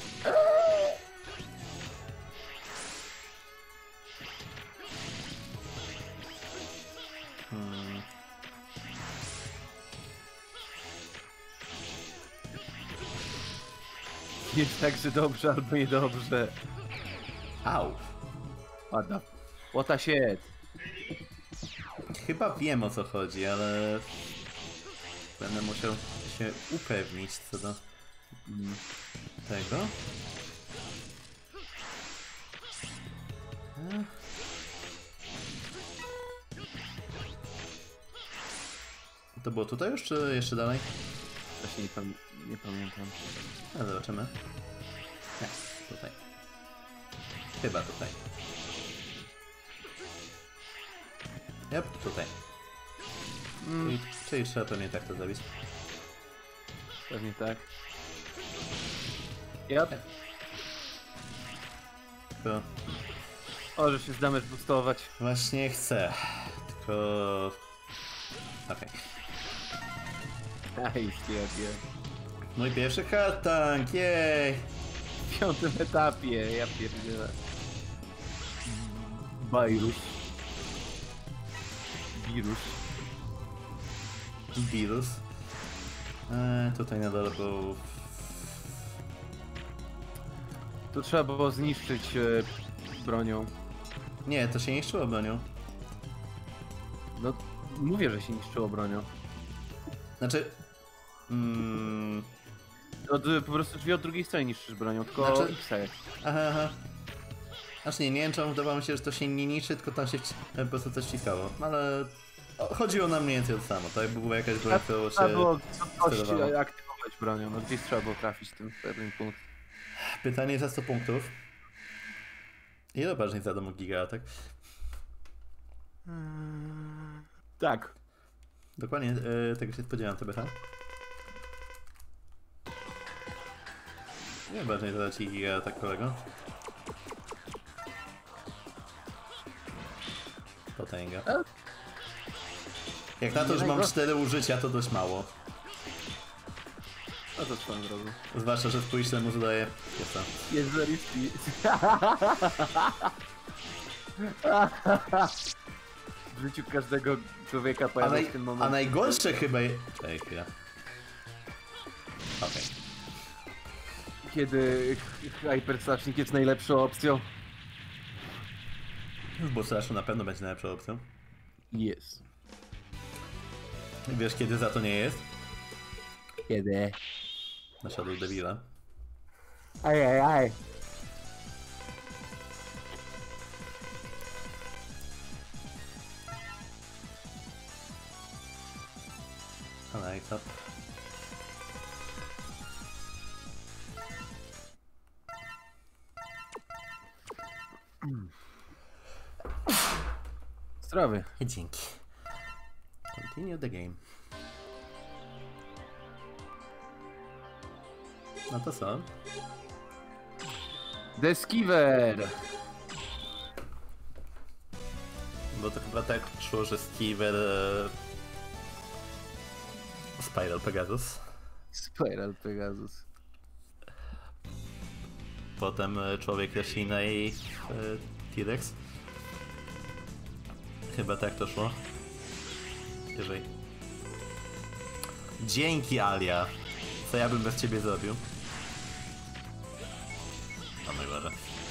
Jest tak, że dobrze albo niedobrze. Au. Ładna. What a shit. Chyba wiem, o co chodzi, ale... Będę musiał się upewnić co do... tego. To było tutaj już, czy jeszcze dalej? Właśnie nie pamiętam. No, zobaczymy. Nie, tutaj. Chyba tutaj. Yep, tutaj. Czyli trzeba pewnie tak to zrobić. Pewnie tak. Yep. To O, że się zdamy boostować. właśnie chcę. Tylko... Okej. Nice, Mój pierwszy hard tank, jej! W 5. etapie, ja pierdzielę. Wirus. Wirus. Tutaj na dole był... Tu trzeba było zniszczyć bronią. Nie, to się niszczyło bronią. No, mówię, że się niszczyło bronią. Znaczy... Po prostu drzwi od drugiej strony niszczysz bronią, tylko Znaczy- X-a jest. Aha. Aż nie wiem czemu wydawało mi się, że to się nie niszczy, tylko tam się po prostu coś wciskało. Ale... chodziło nam mniej więcej o to samo, tak? Była jakaś broń, którą Trzeba się... było coś sterowało. aktywować bronią, no gdzieś trzeba było trafić ten pewien punkt. Pytanie za 100 punktów. Ile obrażeń zada mu Gigatek? Tak. Dokładnie, tego się spodziewałem sobie, tak? Ile obrażeń zada ci Gigatek, kolego? Potęga. Jak na to, że mam 4 użycia, to dość mało. A to swoją drogą. Zwłaszcza, że spójrzcie mu zadaje pieca. Jest zaryski. W życiu każdego człowieka pojawia się ten A moment. najgorsze chyba jest... Ej, chwila. Okej. Kiedy hyperstrasznik jest najlepszą opcją. Bo Slashu na pewno będzie najlepszą opcją. Jest. Wiesz, kiedy za to nie jest? Kiedy? Na Shadow Devila. Ajajaj. Ale jak to... Zdrowy. Dzięki. Continue the game. No to co? Deskiver! Bo to chyba tak szło, że Skiver... Spiral Pegasus. Spiral Pegasus. Potem Człowiek Roślina i T-Rex. Chyba tak to szło. Jeżeli... Dzięki, Alia! Co ja bym bez ciebie zrobił? O mój Boże.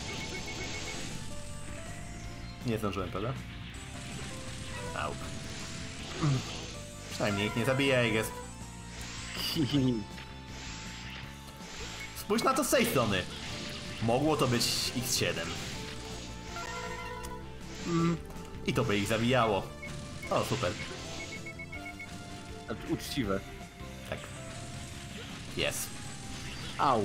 Nie zdążyłem, prawda? Au. Przynajmniej ich nie zabija, I guess. Spójrz na to z tej strony. Mogło to być X7. I to by ich zabijało. O, super. Znaczy, uczciwe. Tak. Jest. Au.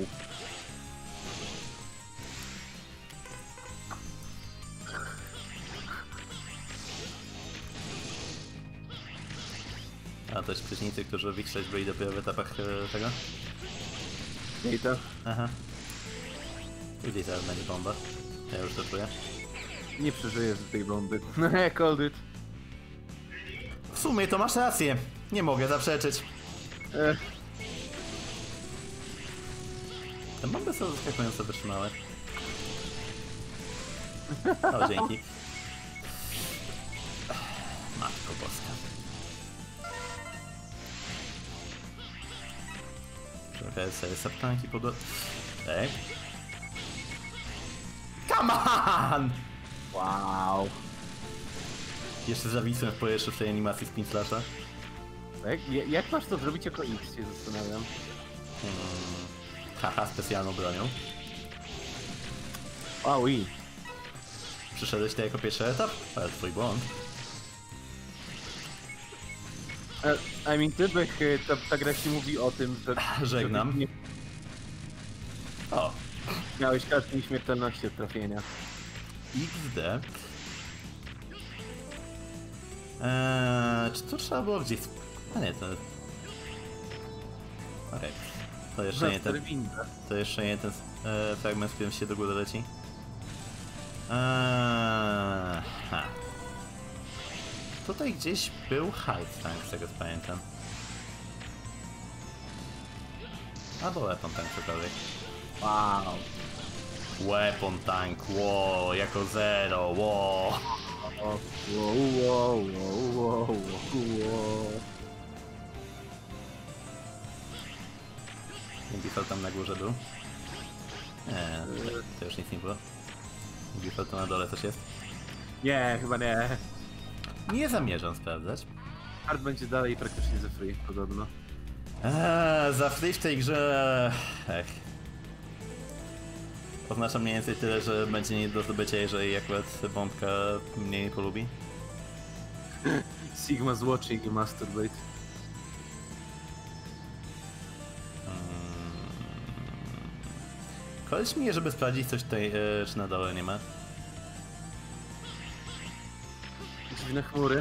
A to ci przeciwnicy, którzy w X6 byli dopiero w etapach tego? I to? Aha. Gdzieś zaraz będzie bomba. Ja już to czuję. Nie przeżyjesz tej bomby. Called it. W sumie to masz rację. Nie mogę zaprzeczyć. Te bomby są zaskakująco wytrzymałe. O, dzięki. Matko boska. Trochę sobie saptanki pod... Ej. Come on! Wow. Jeszcze zawisłem w powietrzu w tej animacji Spin Slasha. Tak? Jak masz to zrobić jako X, się zastanawiam. Haha, specjalną bronią. Wow, i. Przyszedłeś tutaj jako pierwszy etap? Ale twój błąd. I mean, Tybek, ta gra ci mówi o tym, że... Żegnam. że nie O, miałeś kartę nieśmiertelności od trafienia. XD. Czy to trzeba było gdzieś... A nie, to... Okej. To jeszcze nie ten... To jeszcze nie ten fragment, w którym się do góry leci. Ha. Tutaj gdzieś był hard tank, z tego co pamiętam. Albo weapon tank cokolwiek. Wow. Weapon tank, wow, jako zero, wow. Wow. Gifel tam na górze był. Nie, to już nic nie było. Gifel to na dole też jest. Nie, chyba nie. Nie zamierzam sprawdzać. Hard będzie dalej praktycznie ze free, podobno. Za free w tej grze... Oznacza mniej więcej tyle, że będzie nie do zdobycia, jeżeli akurat bombka mnie nie polubi. Sigma's watching you masturbate. Koleś mi, żeby sprawdzić coś tutaj, czy na dole nie ma. Dziwne chmury.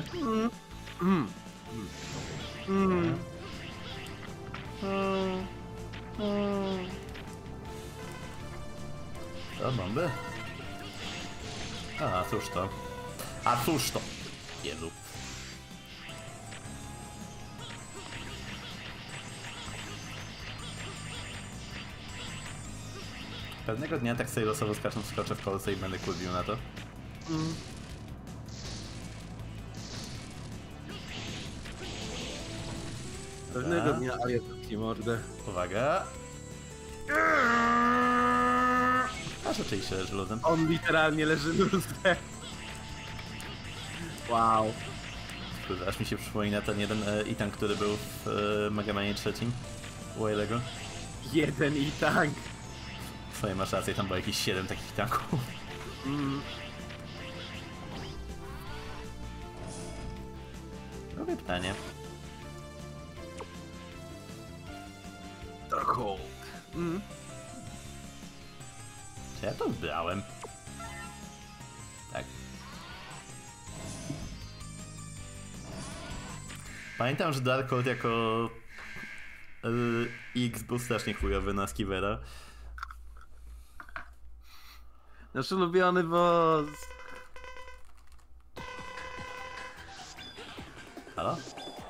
To bomby? A cóż to? A cóż to? Jezu. Pewnego dnia tak sobie losowo skoczę w kolce i będę kurwił na to. Pewnego dnia Aria zamknie mordę. Uwaga. A rzeczywiście leży luzem. On literalnie leży luzem. Wow. Kurde, aż mi się przypomina ten jeden Itan, który był w Mega Manie trzecim. Wailego. Jeden i tank. Swoje masz rację, tam było jakieś 7 takich tanków. Robię pytanie. Darkhold. Czy ja to wybrałem? Tak. Pamiętam, że Darkhold jako X był strasznie chujowy na Skivera. Nasz ulubiony boss. Halo?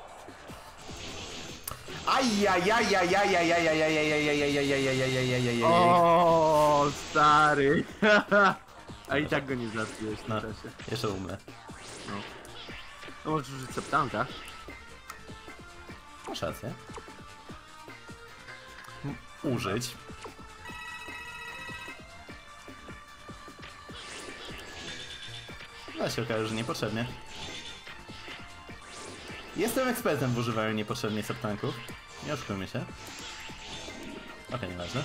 O, stary. A i tak go nie zabiłeś w tym No, czasie. jeszcze umrę. No możesz użyć septanka. Masz rację. Użyć. No Zaraz się okaże, że niepotrzebnie. Jestem ekspertem w używaniu niepotrzebnie subtanków. Nie oszukujmy się. Okej, nieważne.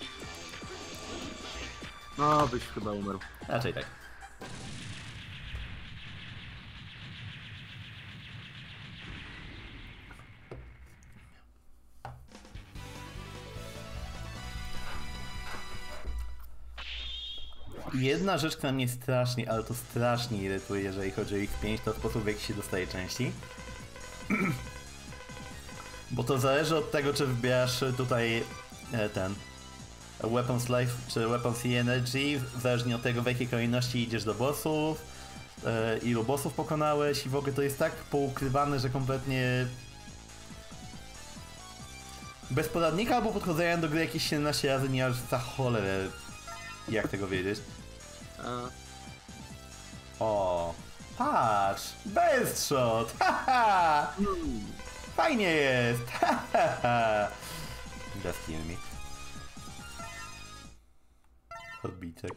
No, byś chyba umarł. Raczej tak. Jedna rzecz, która mnie strasznie, ale to strasznie irytuje, jeżeli chodzi o X5, to sposób, w jaki się dostaje części. Bo to zależy od tego, czy wbierasz tutaj ten Weapons Life czy Weapons i Energy, zależnie od tego, w jakiej kolejności idziesz do bossów, ilu bossów pokonałeś i w ogóle to jest tak poukrywane, że kompletnie bez poradnika albo podchodzenia do gry jakieś 17 razy nie aż za cholerę jak tego wiedzieć. O, patrz, best shot, haha, fajnie jest, haha, just kill me. Odbitek.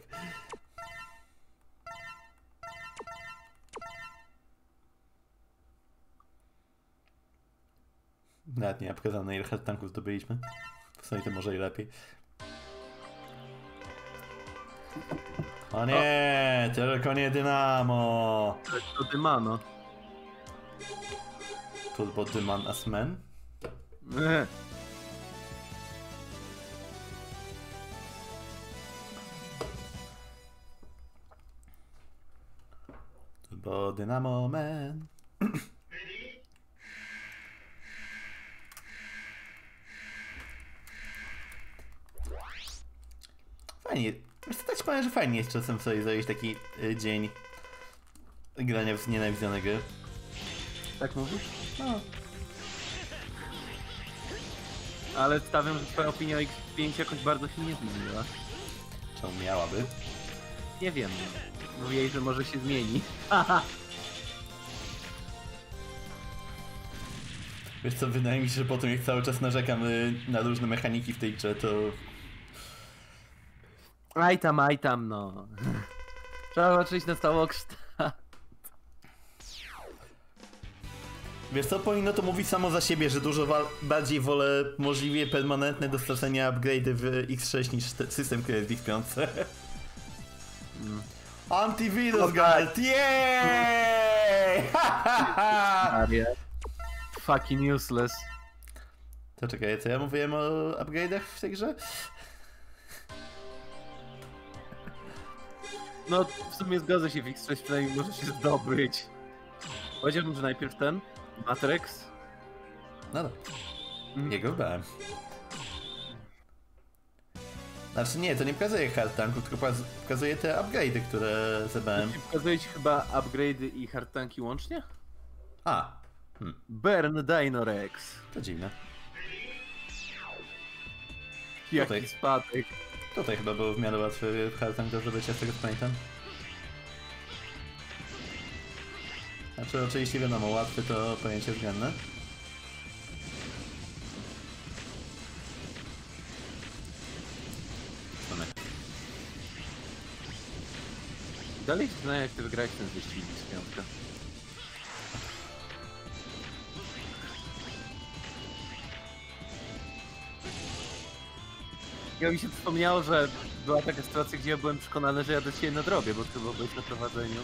Nawet nie ma pokazane, ile head tanków zdobyliśmy. W sumie to może i lepiej. O nie, tylko nie Dynamo! To Dymano. Turbo Dyman as men? Turbo Dynamo man. Fajnie. Wiesz co, tak ci powiem, że fajnie jest czasem sobie zrobić taki dzień grania w znienawidzone gry. Tak mówisz? No. Ale stawiam, że twoja opinia o X5 jakoś bardzo się nie zmieniła. Czemu miałaby? Nie wiem. Mówiłeś, że może się zmieni. Wiesz co, wydaje mi się, że po tym jak cały czas narzekam na różne mechaniki w tej grze, to... Aj tam, no. Trzeba zobaczyć na całokształt. Wiesz co, powinno to mówić samo za siebie, że dużo bardziej wolę możliwie permanentne dostarczenie upgrade'y w X6 niż system, który jest w X5. Antivirus guard, yeeeey! Aria. Fucking useless. To czekaj, co ja mówiłem o upgrade'ach w tej grze? No, w sumie zgodzę się, w X6 przynajmniej może się zdobyć. Powiedziałbym, że najpierw ten, Matrix. No dobra. Jego wybrałem. Znaczy nie, to nie pokazuje hard tanków, tylko pokazuje te upgrade'y, które zebrałem. Pokazuje ci chyba upgrade'y i hard tanki łącznie? A, Burn Dinorex. to dziwne. Jaki Tutaj. spadek. Tutaj chyba był w miarę łatwy hard tank do zdobycia, z tego co pamiętam. Znaczy oczywiście wiadomo, łatwy to pojęcie względne. Dalej się znają, jak ty wygrałeś ten wyścig z piątka. Ja mi się przypomniało, że była taka sytuacja, gdzie ja byłem przekonany, że ja do ciebie nadrobię, bo ty byłeś na prowadzeniu.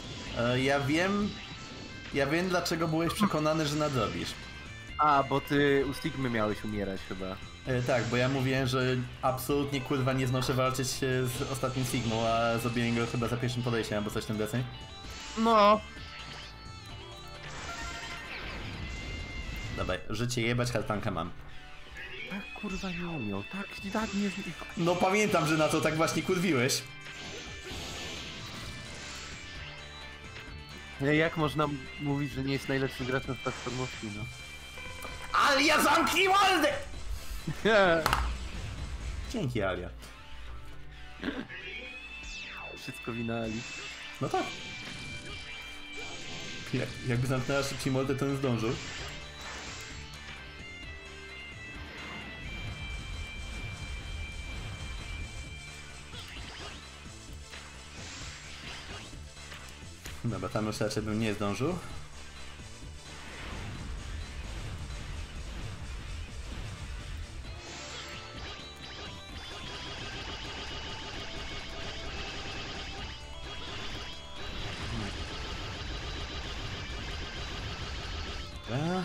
Ja wiem dlaczego byłeś przekonany, że nadrobisz. A, bo ty u Stigmy miałeś umierać chyba. Tak, bo ja mówiłem, że absolutnie kurwa nie znoszę walczyć z ostatnim Sigmą, a zrobiłem go chyba za pierwszym podejściem albo coś w tym deseń. No. Dobra, życie jebać, hartanka mam. Tak kurwa nie umiał, tak nie... No pamiętam, że na to tak właśnie kurwiłeś. Jak można mówić, że nie jest najlepszym graczem w platformówki, no? Alia, zamknij mordę! Dzięki, Alia. Wszystko wina Ali. No tak. Jakby zamknęła szybciej mordę, to nie zdążył. Dobra, tam już raczej bym nie zdążył. Dobra.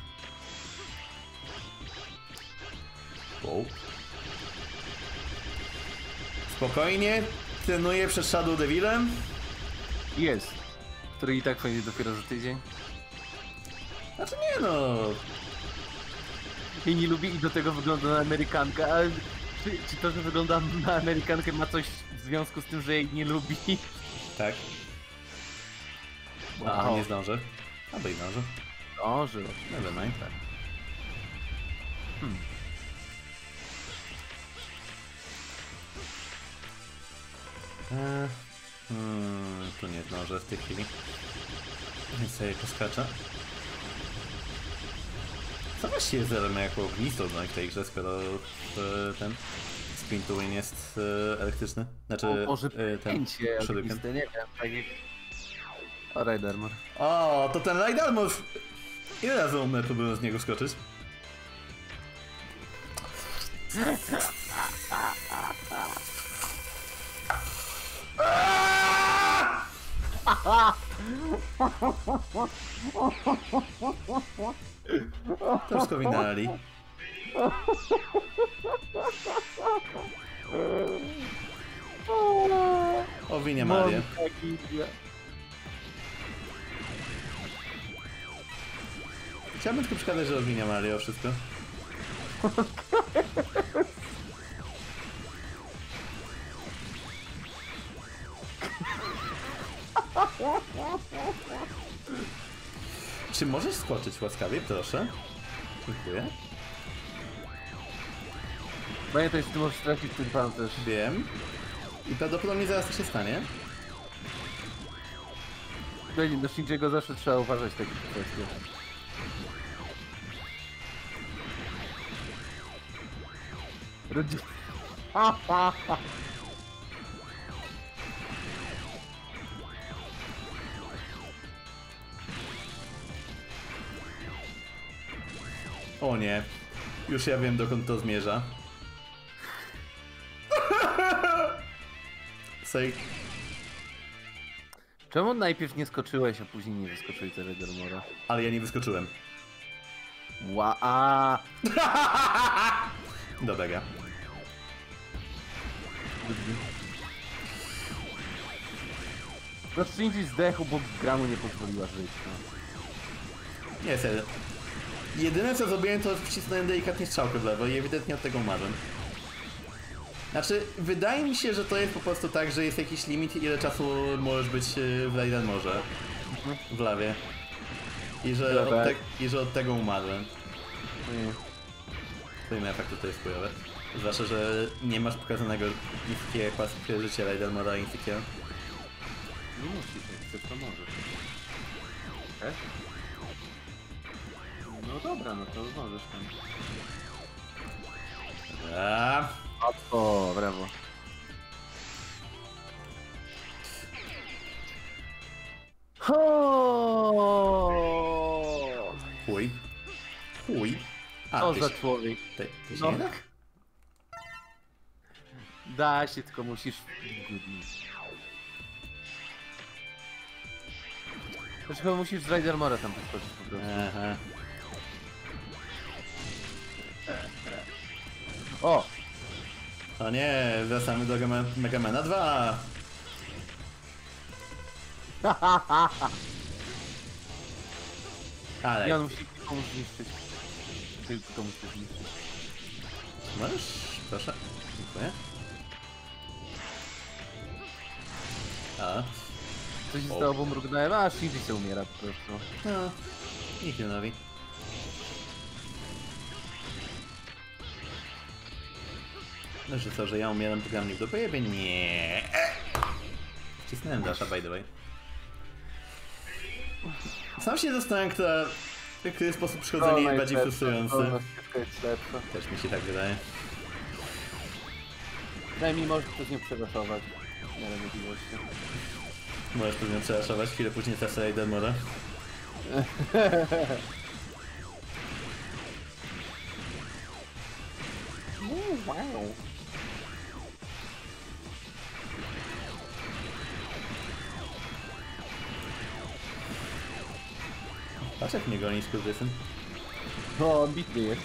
Wow. Spokojnie, trenuję przed Shadow Devilem. Jest. Który i tak będzie dopiero za tydzień. Znaczy nie no. I nie lubi i do tego wygląda na Amerykankę, ale czy to, że wygląda na Amerykankę ma coś w związku z tym, że jej nie lubi? Tak. A, Wow. nie zdążę. Albo i zdążę. Zdążył. Never mind, tak. Tu nie zdążę w tej chwili. Więc sobie poskaczę. Co właściwie zeramy jako ognistą w tej grze, skoro ten spin to win jest elektryczny? Znaczy Może ten pęcie, shuriken. nie wiem, tak jak... O, Raid Armor. O, to ten Raid Armor! Ile razy umrę, próbuję z niego skoczyć? To wszystko wina Ali. O winie Marię. Chciałbym tylko przekazać, że obwinia Marię o wszystko. Czy możesz skoczyć łaskawie, proszę? Dziękuję. Pamiętaj, że ty możesz trafić ten pancerz. Wiem. I prawdopodobnie zaraz to się stanie. Do Shinjiego zawsze trzeba uważać takie kwestie. Rodzi... O nie. Już ja wiem, dokąd to zmierza. Sej. Czemu najpierw nie skoczyłeś, a później nie wyskoczyłeś za Raid Armora? Ale ja nie wyskoczyłem. A. Dobra gra. No Shinji zdechł, bo gra mu nie pozwoliła żyć. No. Nie, serio. Jedyne co zrobiłem, to wcisnąłem delikatnie strzałkę w lewo i ewidentnie od tego umarłem. Znaczy, wydaje mi się, że to jest po prostu tak, że jest jakiś limit, ile czasu możesz być w Raid Armorze. W lawie. I że od tego umarłem. To inny efekt tutaj jest chujowy. Zwłaszcza, że nie masz pokazanego Infikiera jak życia Raid Armora i Infikiera. Nie musisz, jak chcesz, to możesz. Tak? No dobra, no to możesz tam. Dobra. O, brawo. Chuj. Chuj. A, Co ty za się- człowiek. ty się No. nie da? Da się, tylko musisz... Znaczy chyba musisz z Raid Armora tam podskoczyć po prostu. Aha. O! O nie, wracamy do Megamana 2. Ale I on musi komuś zniszczyć. Tylko komuś to zniszczyć. możesz? Proszę. Dziękuję. A, Co się O. stało, bo mrugnąłem, a Shinji się umiera po prostu. no. Nikt nie nowi. No, że co, że ja umieram, to gra mnie w dupę jebie? Nie. Wcisnąłem dasha, by the way. Sam się zastanawiam, który sposób przychodzenia jest bardziej frustrujący. Jest lepsza. Też mi się tak wydaje. Przynajmniej możesz coś nie przegaszować. Nie wiem, możliwości. Możesz pewnie przeraszować, chwilę później zasraj demora. Wow. Patrz jak mnie goni skurwysyn. No, ambitny jest.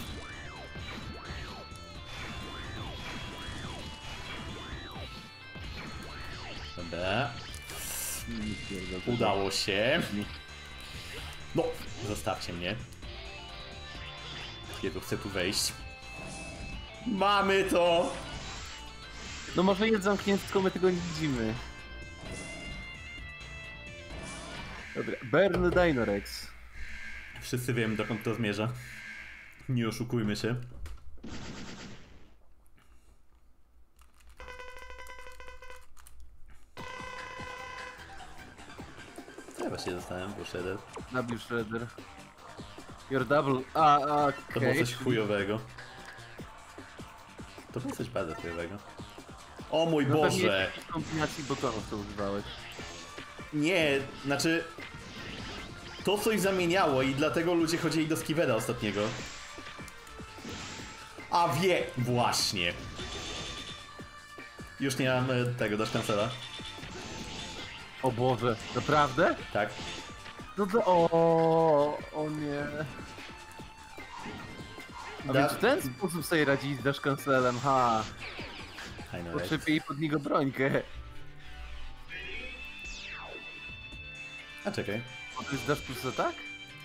Dobra. Udało się. No, zostawcie mnie. Kiedy chcę tu wejść. Mamy to! No może jest zamknięty, tylko my tego nie widzimy. Dobra, Burn Dinorex. Wszyscy wiemy, dokąd to zmierza. Nie oszukujmy się. Ja właśnie dostałem, bo Shredder. Nabił Shredder. Your double... To było okej. coś chujowego. To było coś bardzo chujowego. O mój No pewnie Boże! jakiejś kombinacji botonów to używałeś. Nie, znaczy... To coś zamieniało i dlatego ludzie chodzili do Skivera ostatniego. A wie! Właśnie! Już nie mam tego, dasz kancela. O Boże, naprawdę? Tak. No to... O nie. A więc w ten sposób sobie radzić z Dash Cancelem, ha. I know, right? Potrzebuję pod niego brońkę. A czekaj. O, to jest Dash plus atak?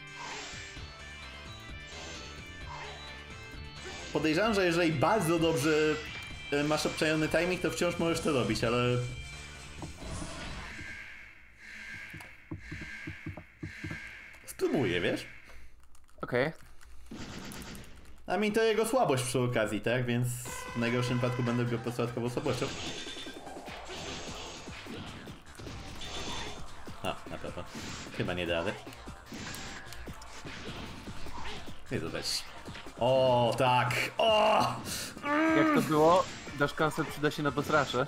Podejrzewam, że jeżeli bardzo dobrze masz obczajony timing, to wciąż możesz to robić, ale... Spróbuję, wiesz? Okej. A mi to jego słabość przy okazji, tak? Więc w najgorszym wypadku będę go posładkował słabością. A, na pewno. Chyba nie da rady. Nie to weź. O, tak! O! Jak to było? Dash Cancel przyda się na boss rush'e.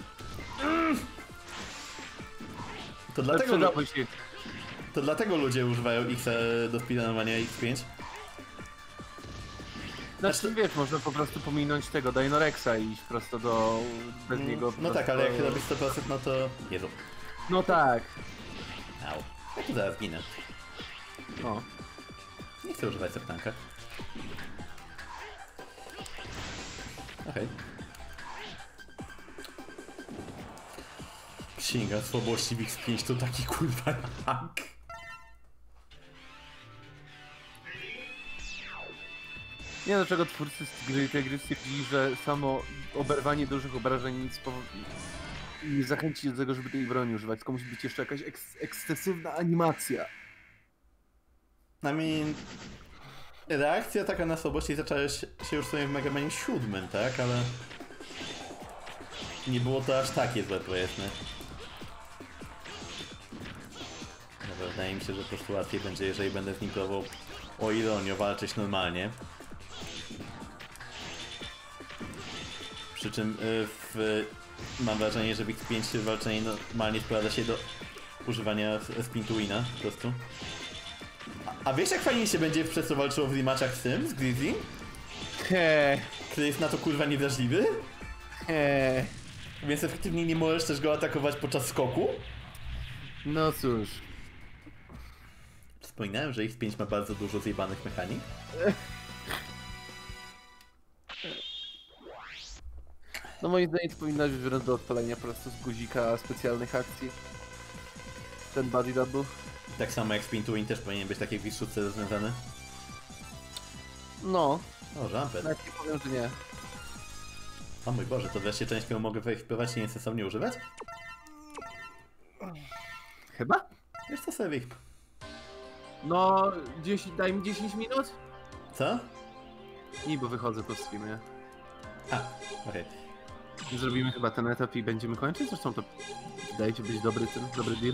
To dlatego ludzie używają X do speedrunowania X5. Znaczy, wiesz, można po prostu pominąć tego Dinorexa i iść prosto do... bez niego. No tak, ale jak robisz 100%, no to... Jezu. No tak. Au. Ja tu zaraz ginę. O. Nie chcę używać septanka. Okej. Księga słabości w X5 to taki kurwa hack. Nie wiem dlaczego twórcy tej gry stwierdzili, że samo oberwanie dużych obrażeń nic nie zachęci do tego, żeby tej broni używać, tylko musi być jeszcze jakaś ekscesywna animacja. I mean... Reakcja taka na słabości zaczęła się już sobie w Mega Manie 7, tak? Ale... Nie było to aż takie złe, powiedzmy. Dobra, wydaje mi się, że po prostu łatwiej będzie, jeżeli będę z nim próbował o ironię walczyć normalnie. Przy czym mam wrażenie, że w X5 walczenie normalnie sprowadza się do używania Spintuina po prostu. A wiesz jak fajnie się będzie przez to walczyło w rematchach z tym, z Grizzly? Który jest na to kurwa niewrażliwy? Więc efektywnie nie możesz też go atakować podczas skoku? No cóż. Wspominałem, że X5 ma bardzo dużo zjebanych mechanik. No moim zdaniem to powinno być wręcz do odpalenia po prostu z guzika specjalnych akcji. Ten body double. Tak samo jak Spintuin też powinien być tak jak w Wiszczówce rozwiązany. No, O, Jumpet. tak nie powiem, że nie. O mój Boże, to wreszcie część, którą mogę wyekwipować i niestosownie używać? Chyba? Wiesz co, Sewik? No, daj mi 10 minut? Co? Nie, bo wychodzę po streamie. A, okej. Zrobimy chyba ten etap i będziemy kończyć? Zresztą to wydaje się być dobry deal.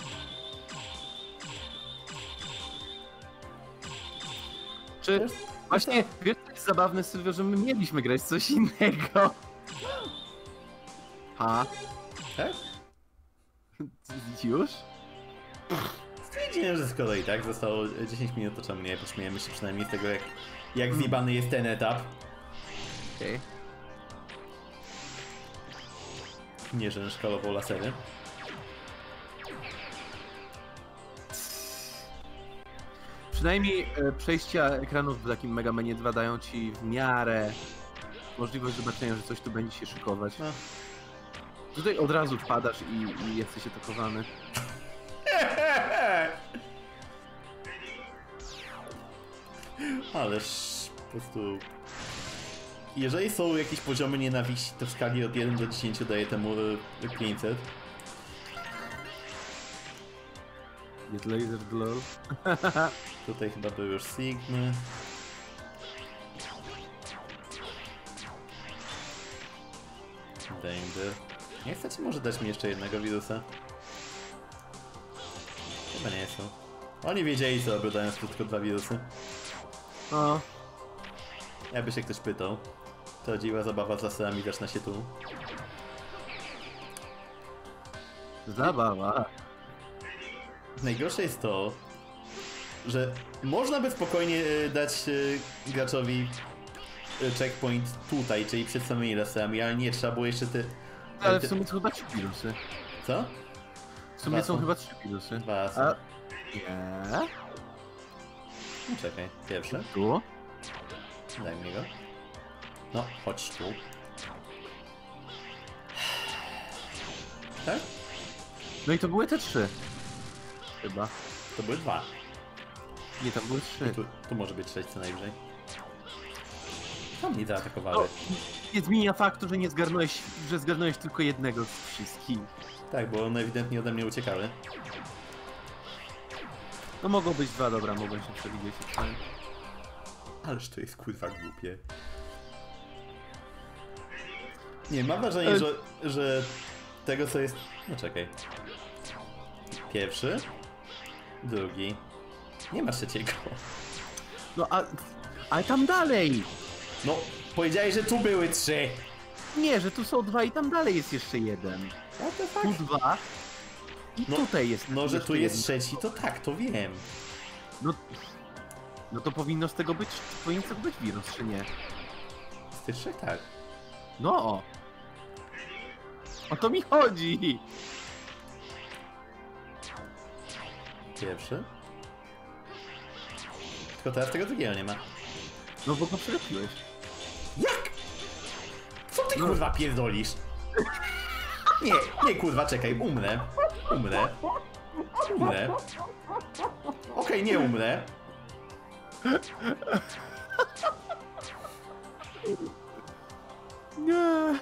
Czy... Właśnie, wiesz, to jest zabawne, Sylwio, że my mieliśmy grać coś innego. Ha? Tak? Już? Stwierdziłem, że skoro i tak zostało 10 minut, to czemu nie? Pośmiejemy się przynajmniej z tego, jak zjebany jest ten etap. Okej. Nie, że szkalował lasery. Przynajmniej przejścia ekranów w takim Mega Manie 2 dają ci w miarę możliwość zobaczenia, że coś tu będzie się szykować. No. Tutaj od razu wpadasz i jesteś atakowany. Ależ po prostu... Jeżeli są jakieś poziomy nienawiści, to w skali od 1 do 10 daję temu 500. Get laser glow. Tutaj chyba był już Sigmy. Danger. Nie chcecie może dać mi jeszcze jednego wirusa? Chyba nie są. Oni wiedzieli co robią, dając tu tylko 2 wirusy. O, Jakby się ktoś pytał. Prawdziwa zabawa z laserami zaczyna się tu. zabawa. Najgorsze jest to, że można by spokojnie dać graczowi checkpoint tutaj, czyli przed samymi laserami, ale nie, trzeba było jeszcze Ale w sumie są chyba 3 wirusy. Co? W sumie Dwa są są. chyba 3 wirusy. 2 są. A... Nie? No czekaj, pierwszy. Tu? Daj mi go. No, chodź tu. Tak? No i to były te 3. Chyba. To były 2. Nie, tam były 3. I tu może być 6 co najwyżej. Tam mnie zaatakowały. No, nie zmienia faktu, że że zgarnąłeś tylko jednego z wszystkich. Tak, bo one ewidentnie ode mnie uciekały. No mogą być 2, dobra, mogą się przewidzieć. Ależ to jest kurwa głupie. Nie, mam wrażenie, że tego co jest... No czekaj. Pierwszy. Drugi. Nie ma trzeciego. No ale tam dalej! No, powiedziałeś, że tu były 3. Nie, że tu są 2 i tam dalej jest jeszcze jeden. What the Tu fuck? 2 i No, tutaj jest No, że jeszcze tu jest jeden. trzeci, to tak, to wiem. No to powinno z tego być wirus, czy nie? Z tych 3 tak. No! O to mi chodzi! Pierwszy. Tylko teraz tego drugiego nie ma. No bo go przegapiłeś. Jak? Co ty kurwa pierdolisz? Nie kurwa, czekaj, umrę. Okej, nie umrę. Nie.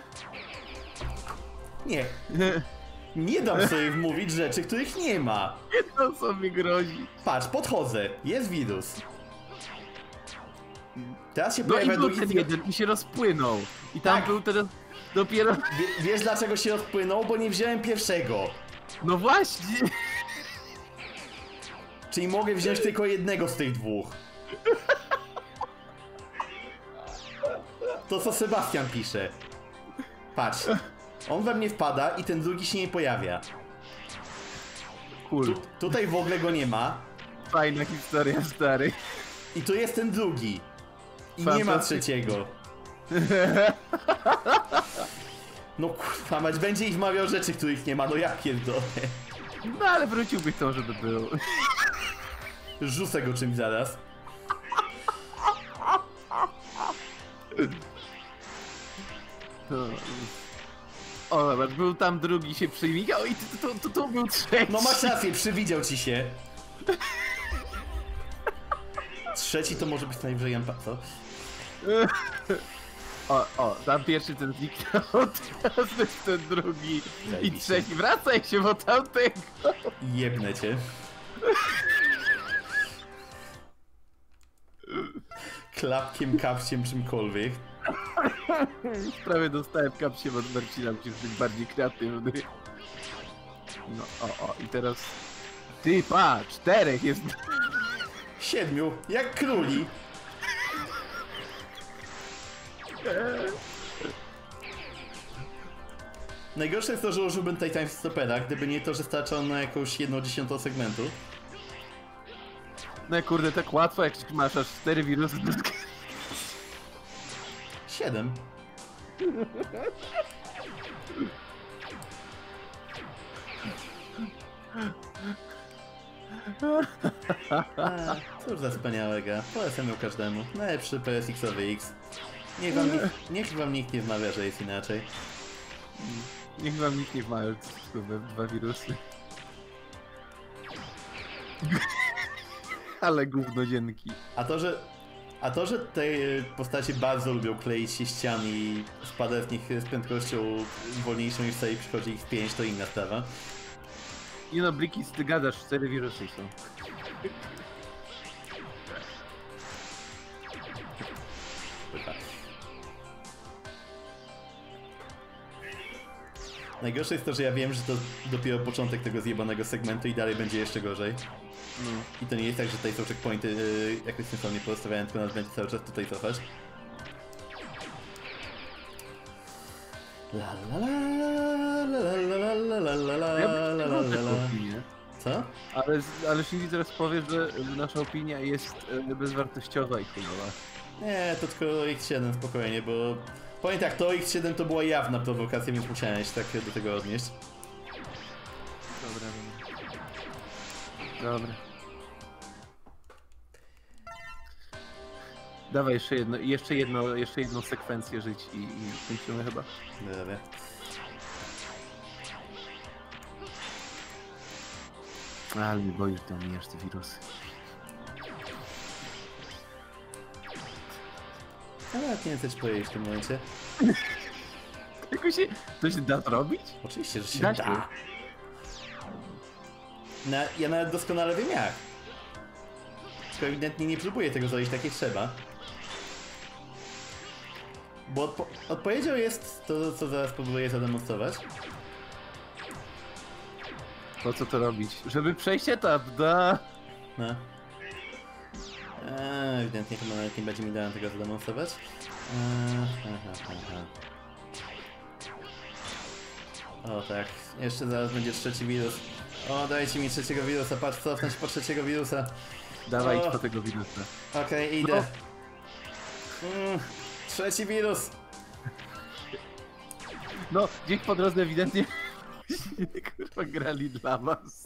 Nie. Nie dam sobie wmówić rzeczy, których nie ma. To co mi grozi. Patrz, podchodzę. Jest wirus. Teraz się No i pojawia był drugi... ten jeden i się rozpłynął. I tam Tak. był teraz dopiero... Wiesz dlaczego się odpłynął? Bo nie wziąłem pierwszego. No właśnie! Czyli mogę wziąć tylko jednego z tych 2. To co Sebastian pisze. Patrz. On we mnie wpada i ten drugi się nie pojawia. Cool. Tutaj w ogóle go nie ma. Fajna historia, stary. I tu jest ten drugi. I nie ma Fantastycznie. trzeciego. No kurwa, mać będzie ich wmawiał rzeczy, których nie ma, no ja pierdolę. No ale wróciłbyś to, żeby był. Rzucę go czymś zaraz. To... O, zobacz, był tam drugi, się przymigał i tu był trzeci. No masz rację, przywidział ci się. Trzeci to może być najwyżej Jampa, co? O, tam pierwszy ten zniknął, teraz jest ten drugi. I Zajebiście. trzeci, wracaj się, bo tamtego. Jebnę cię. Klapkiem, kapciem, czymkolwiek. Prawie dostałem kapcie od Marcina, musisz być bardziej kreatywny. No, o, i teraz... Ty, pa, 4 jest... 7, jak króli. Najgorsze jest to, że użyłbym tej time stopera, gdyby nie to, że starcza on na jakąś 1/10 segmentu. No kurde, tak łatwo, jak masz aż 4 wirusy. 7. Cóż za wspaniała gra. Polecam ją każdemu. Najlepszy PSX-owy X. Niech wam nikt nie wmawia, że jest inaczej. Niech wam nikt nie wmawia, że 2 wirusy. Ale gówno dzięki. A to, że te postacie bardzo lubią kleić się ścian i spada z nich z prędkością wolniejszą niż w całej przychodzie X5, to inna sprawa. Nie no, Bliki, ty gadasz, 4 wirusy są. Najgorsze jest to, że ja wiem, że to dopiero początek tego zjebanego segmentu i dalej będzie jeszcze gorzej. No. I to nie jest tak, że tutaj są checkpointy jakoś sensownie porozstawiane, tylko nas będzie cały czas tutaj cofać. La la la la la la la la la Ja la la la la. opinię. Co? Ale Shinji teraz powie, że nasza opinia jest bezwartościowa i chujowa. Nie, to tylko X7 spokojnie, bo... Powiem tak, to X7 to była jawna prowokacja, więc musiałem się tak do tego odnieść. Dobra, dobra. Dawaj jeszcze jedną sekwencję żyć i kończymy chyba. Dobra. Ale mi boisz, że omijasz te wirusy. Ale nie wiem, co ci powiedzieć w tym momencie. To się da zrobić? Oczywiście, że się Da da. się. Ja nawet doskonale wiem jak. Tylko ewidentnie nie próbuję tego zrobić tak jak trzeba. Bo odpowiedzią jest to, co zaraz próbuję zademonstrować. Po co to robić? Żeby przejść etap, da! No. Ewidentnie chyba nawet nie będzie mi dałem tego zademonstrować. O tak, jeszcze zaraz będzie trzeci wirus. O, dajcie mi trzeciego wirusa, patrz, cofnę się po trzeciego wirusa. Dawaj, idź O. po tego wirusa. Okej, idę. Trzeci wirus. No, gdzieś po drodze ewidentnie kurwa grali dla was.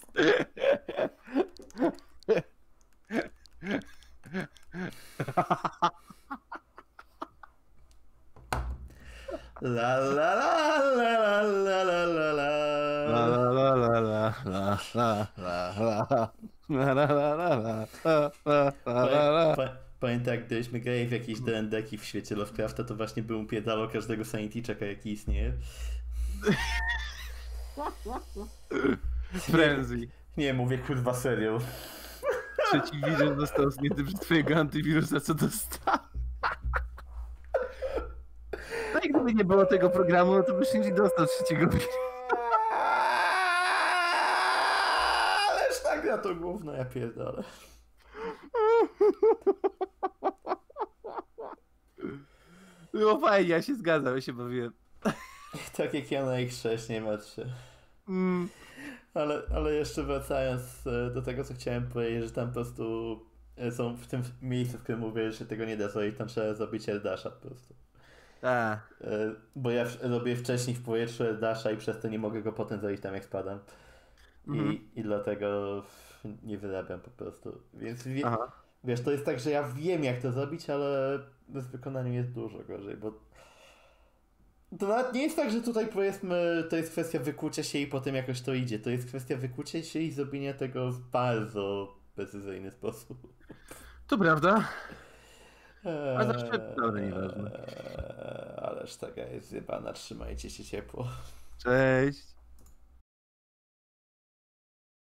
La la la la la la la la La la. la la la la la la la la la la la. Pamiętam, jak gdybyśmy grali w jakieś D&D-ki w świecie Lovecrafta, to właśnie był pierdalo każdego sanity checka, jaki istnieje. Frenzy. Nie, mówię kurwa serio. Trzeci wirus został zniety przez twojego antywirusa, co dostał. No i gdyby nie było tego programu, no to by Shinji dostał trzeciego wirusa. Ależ tak na to gówno, ja pierdolę. Było fajnie, ja się zgadzam, ja się bawiłem. Tak jak ja na X6, nie martw się. Ale jeszcze wracając do tego, co chciałem powiedzieć, że tam po prostu są w tym miejscu, w którym mówię, że tego nie da zrobić, tam trzeba zrobić airdasha po prostu. A. Bo ja robię wcześniej w powietrzu airdasha i przez to nie mogę go potem zrobić tam jak spadam. I dlatego nie wyrabiam po prostu. Więc wiesz, to jest tak, że ja wiem jak to zrobić, ale w wykonaniu jest dużo gorzej, bo to nawet nie jest tak, że tutaj powiedzmy to jest kwestia wykucia się i potem jakoś to idzie. To jest kwestia wykucia się i zrobienia tego w bardzo precyzyjny sposób. To prawda. A zawsze dobra, nieważne. Ależ taka jest zjebana, trzymajcie się ciepło. Cześć.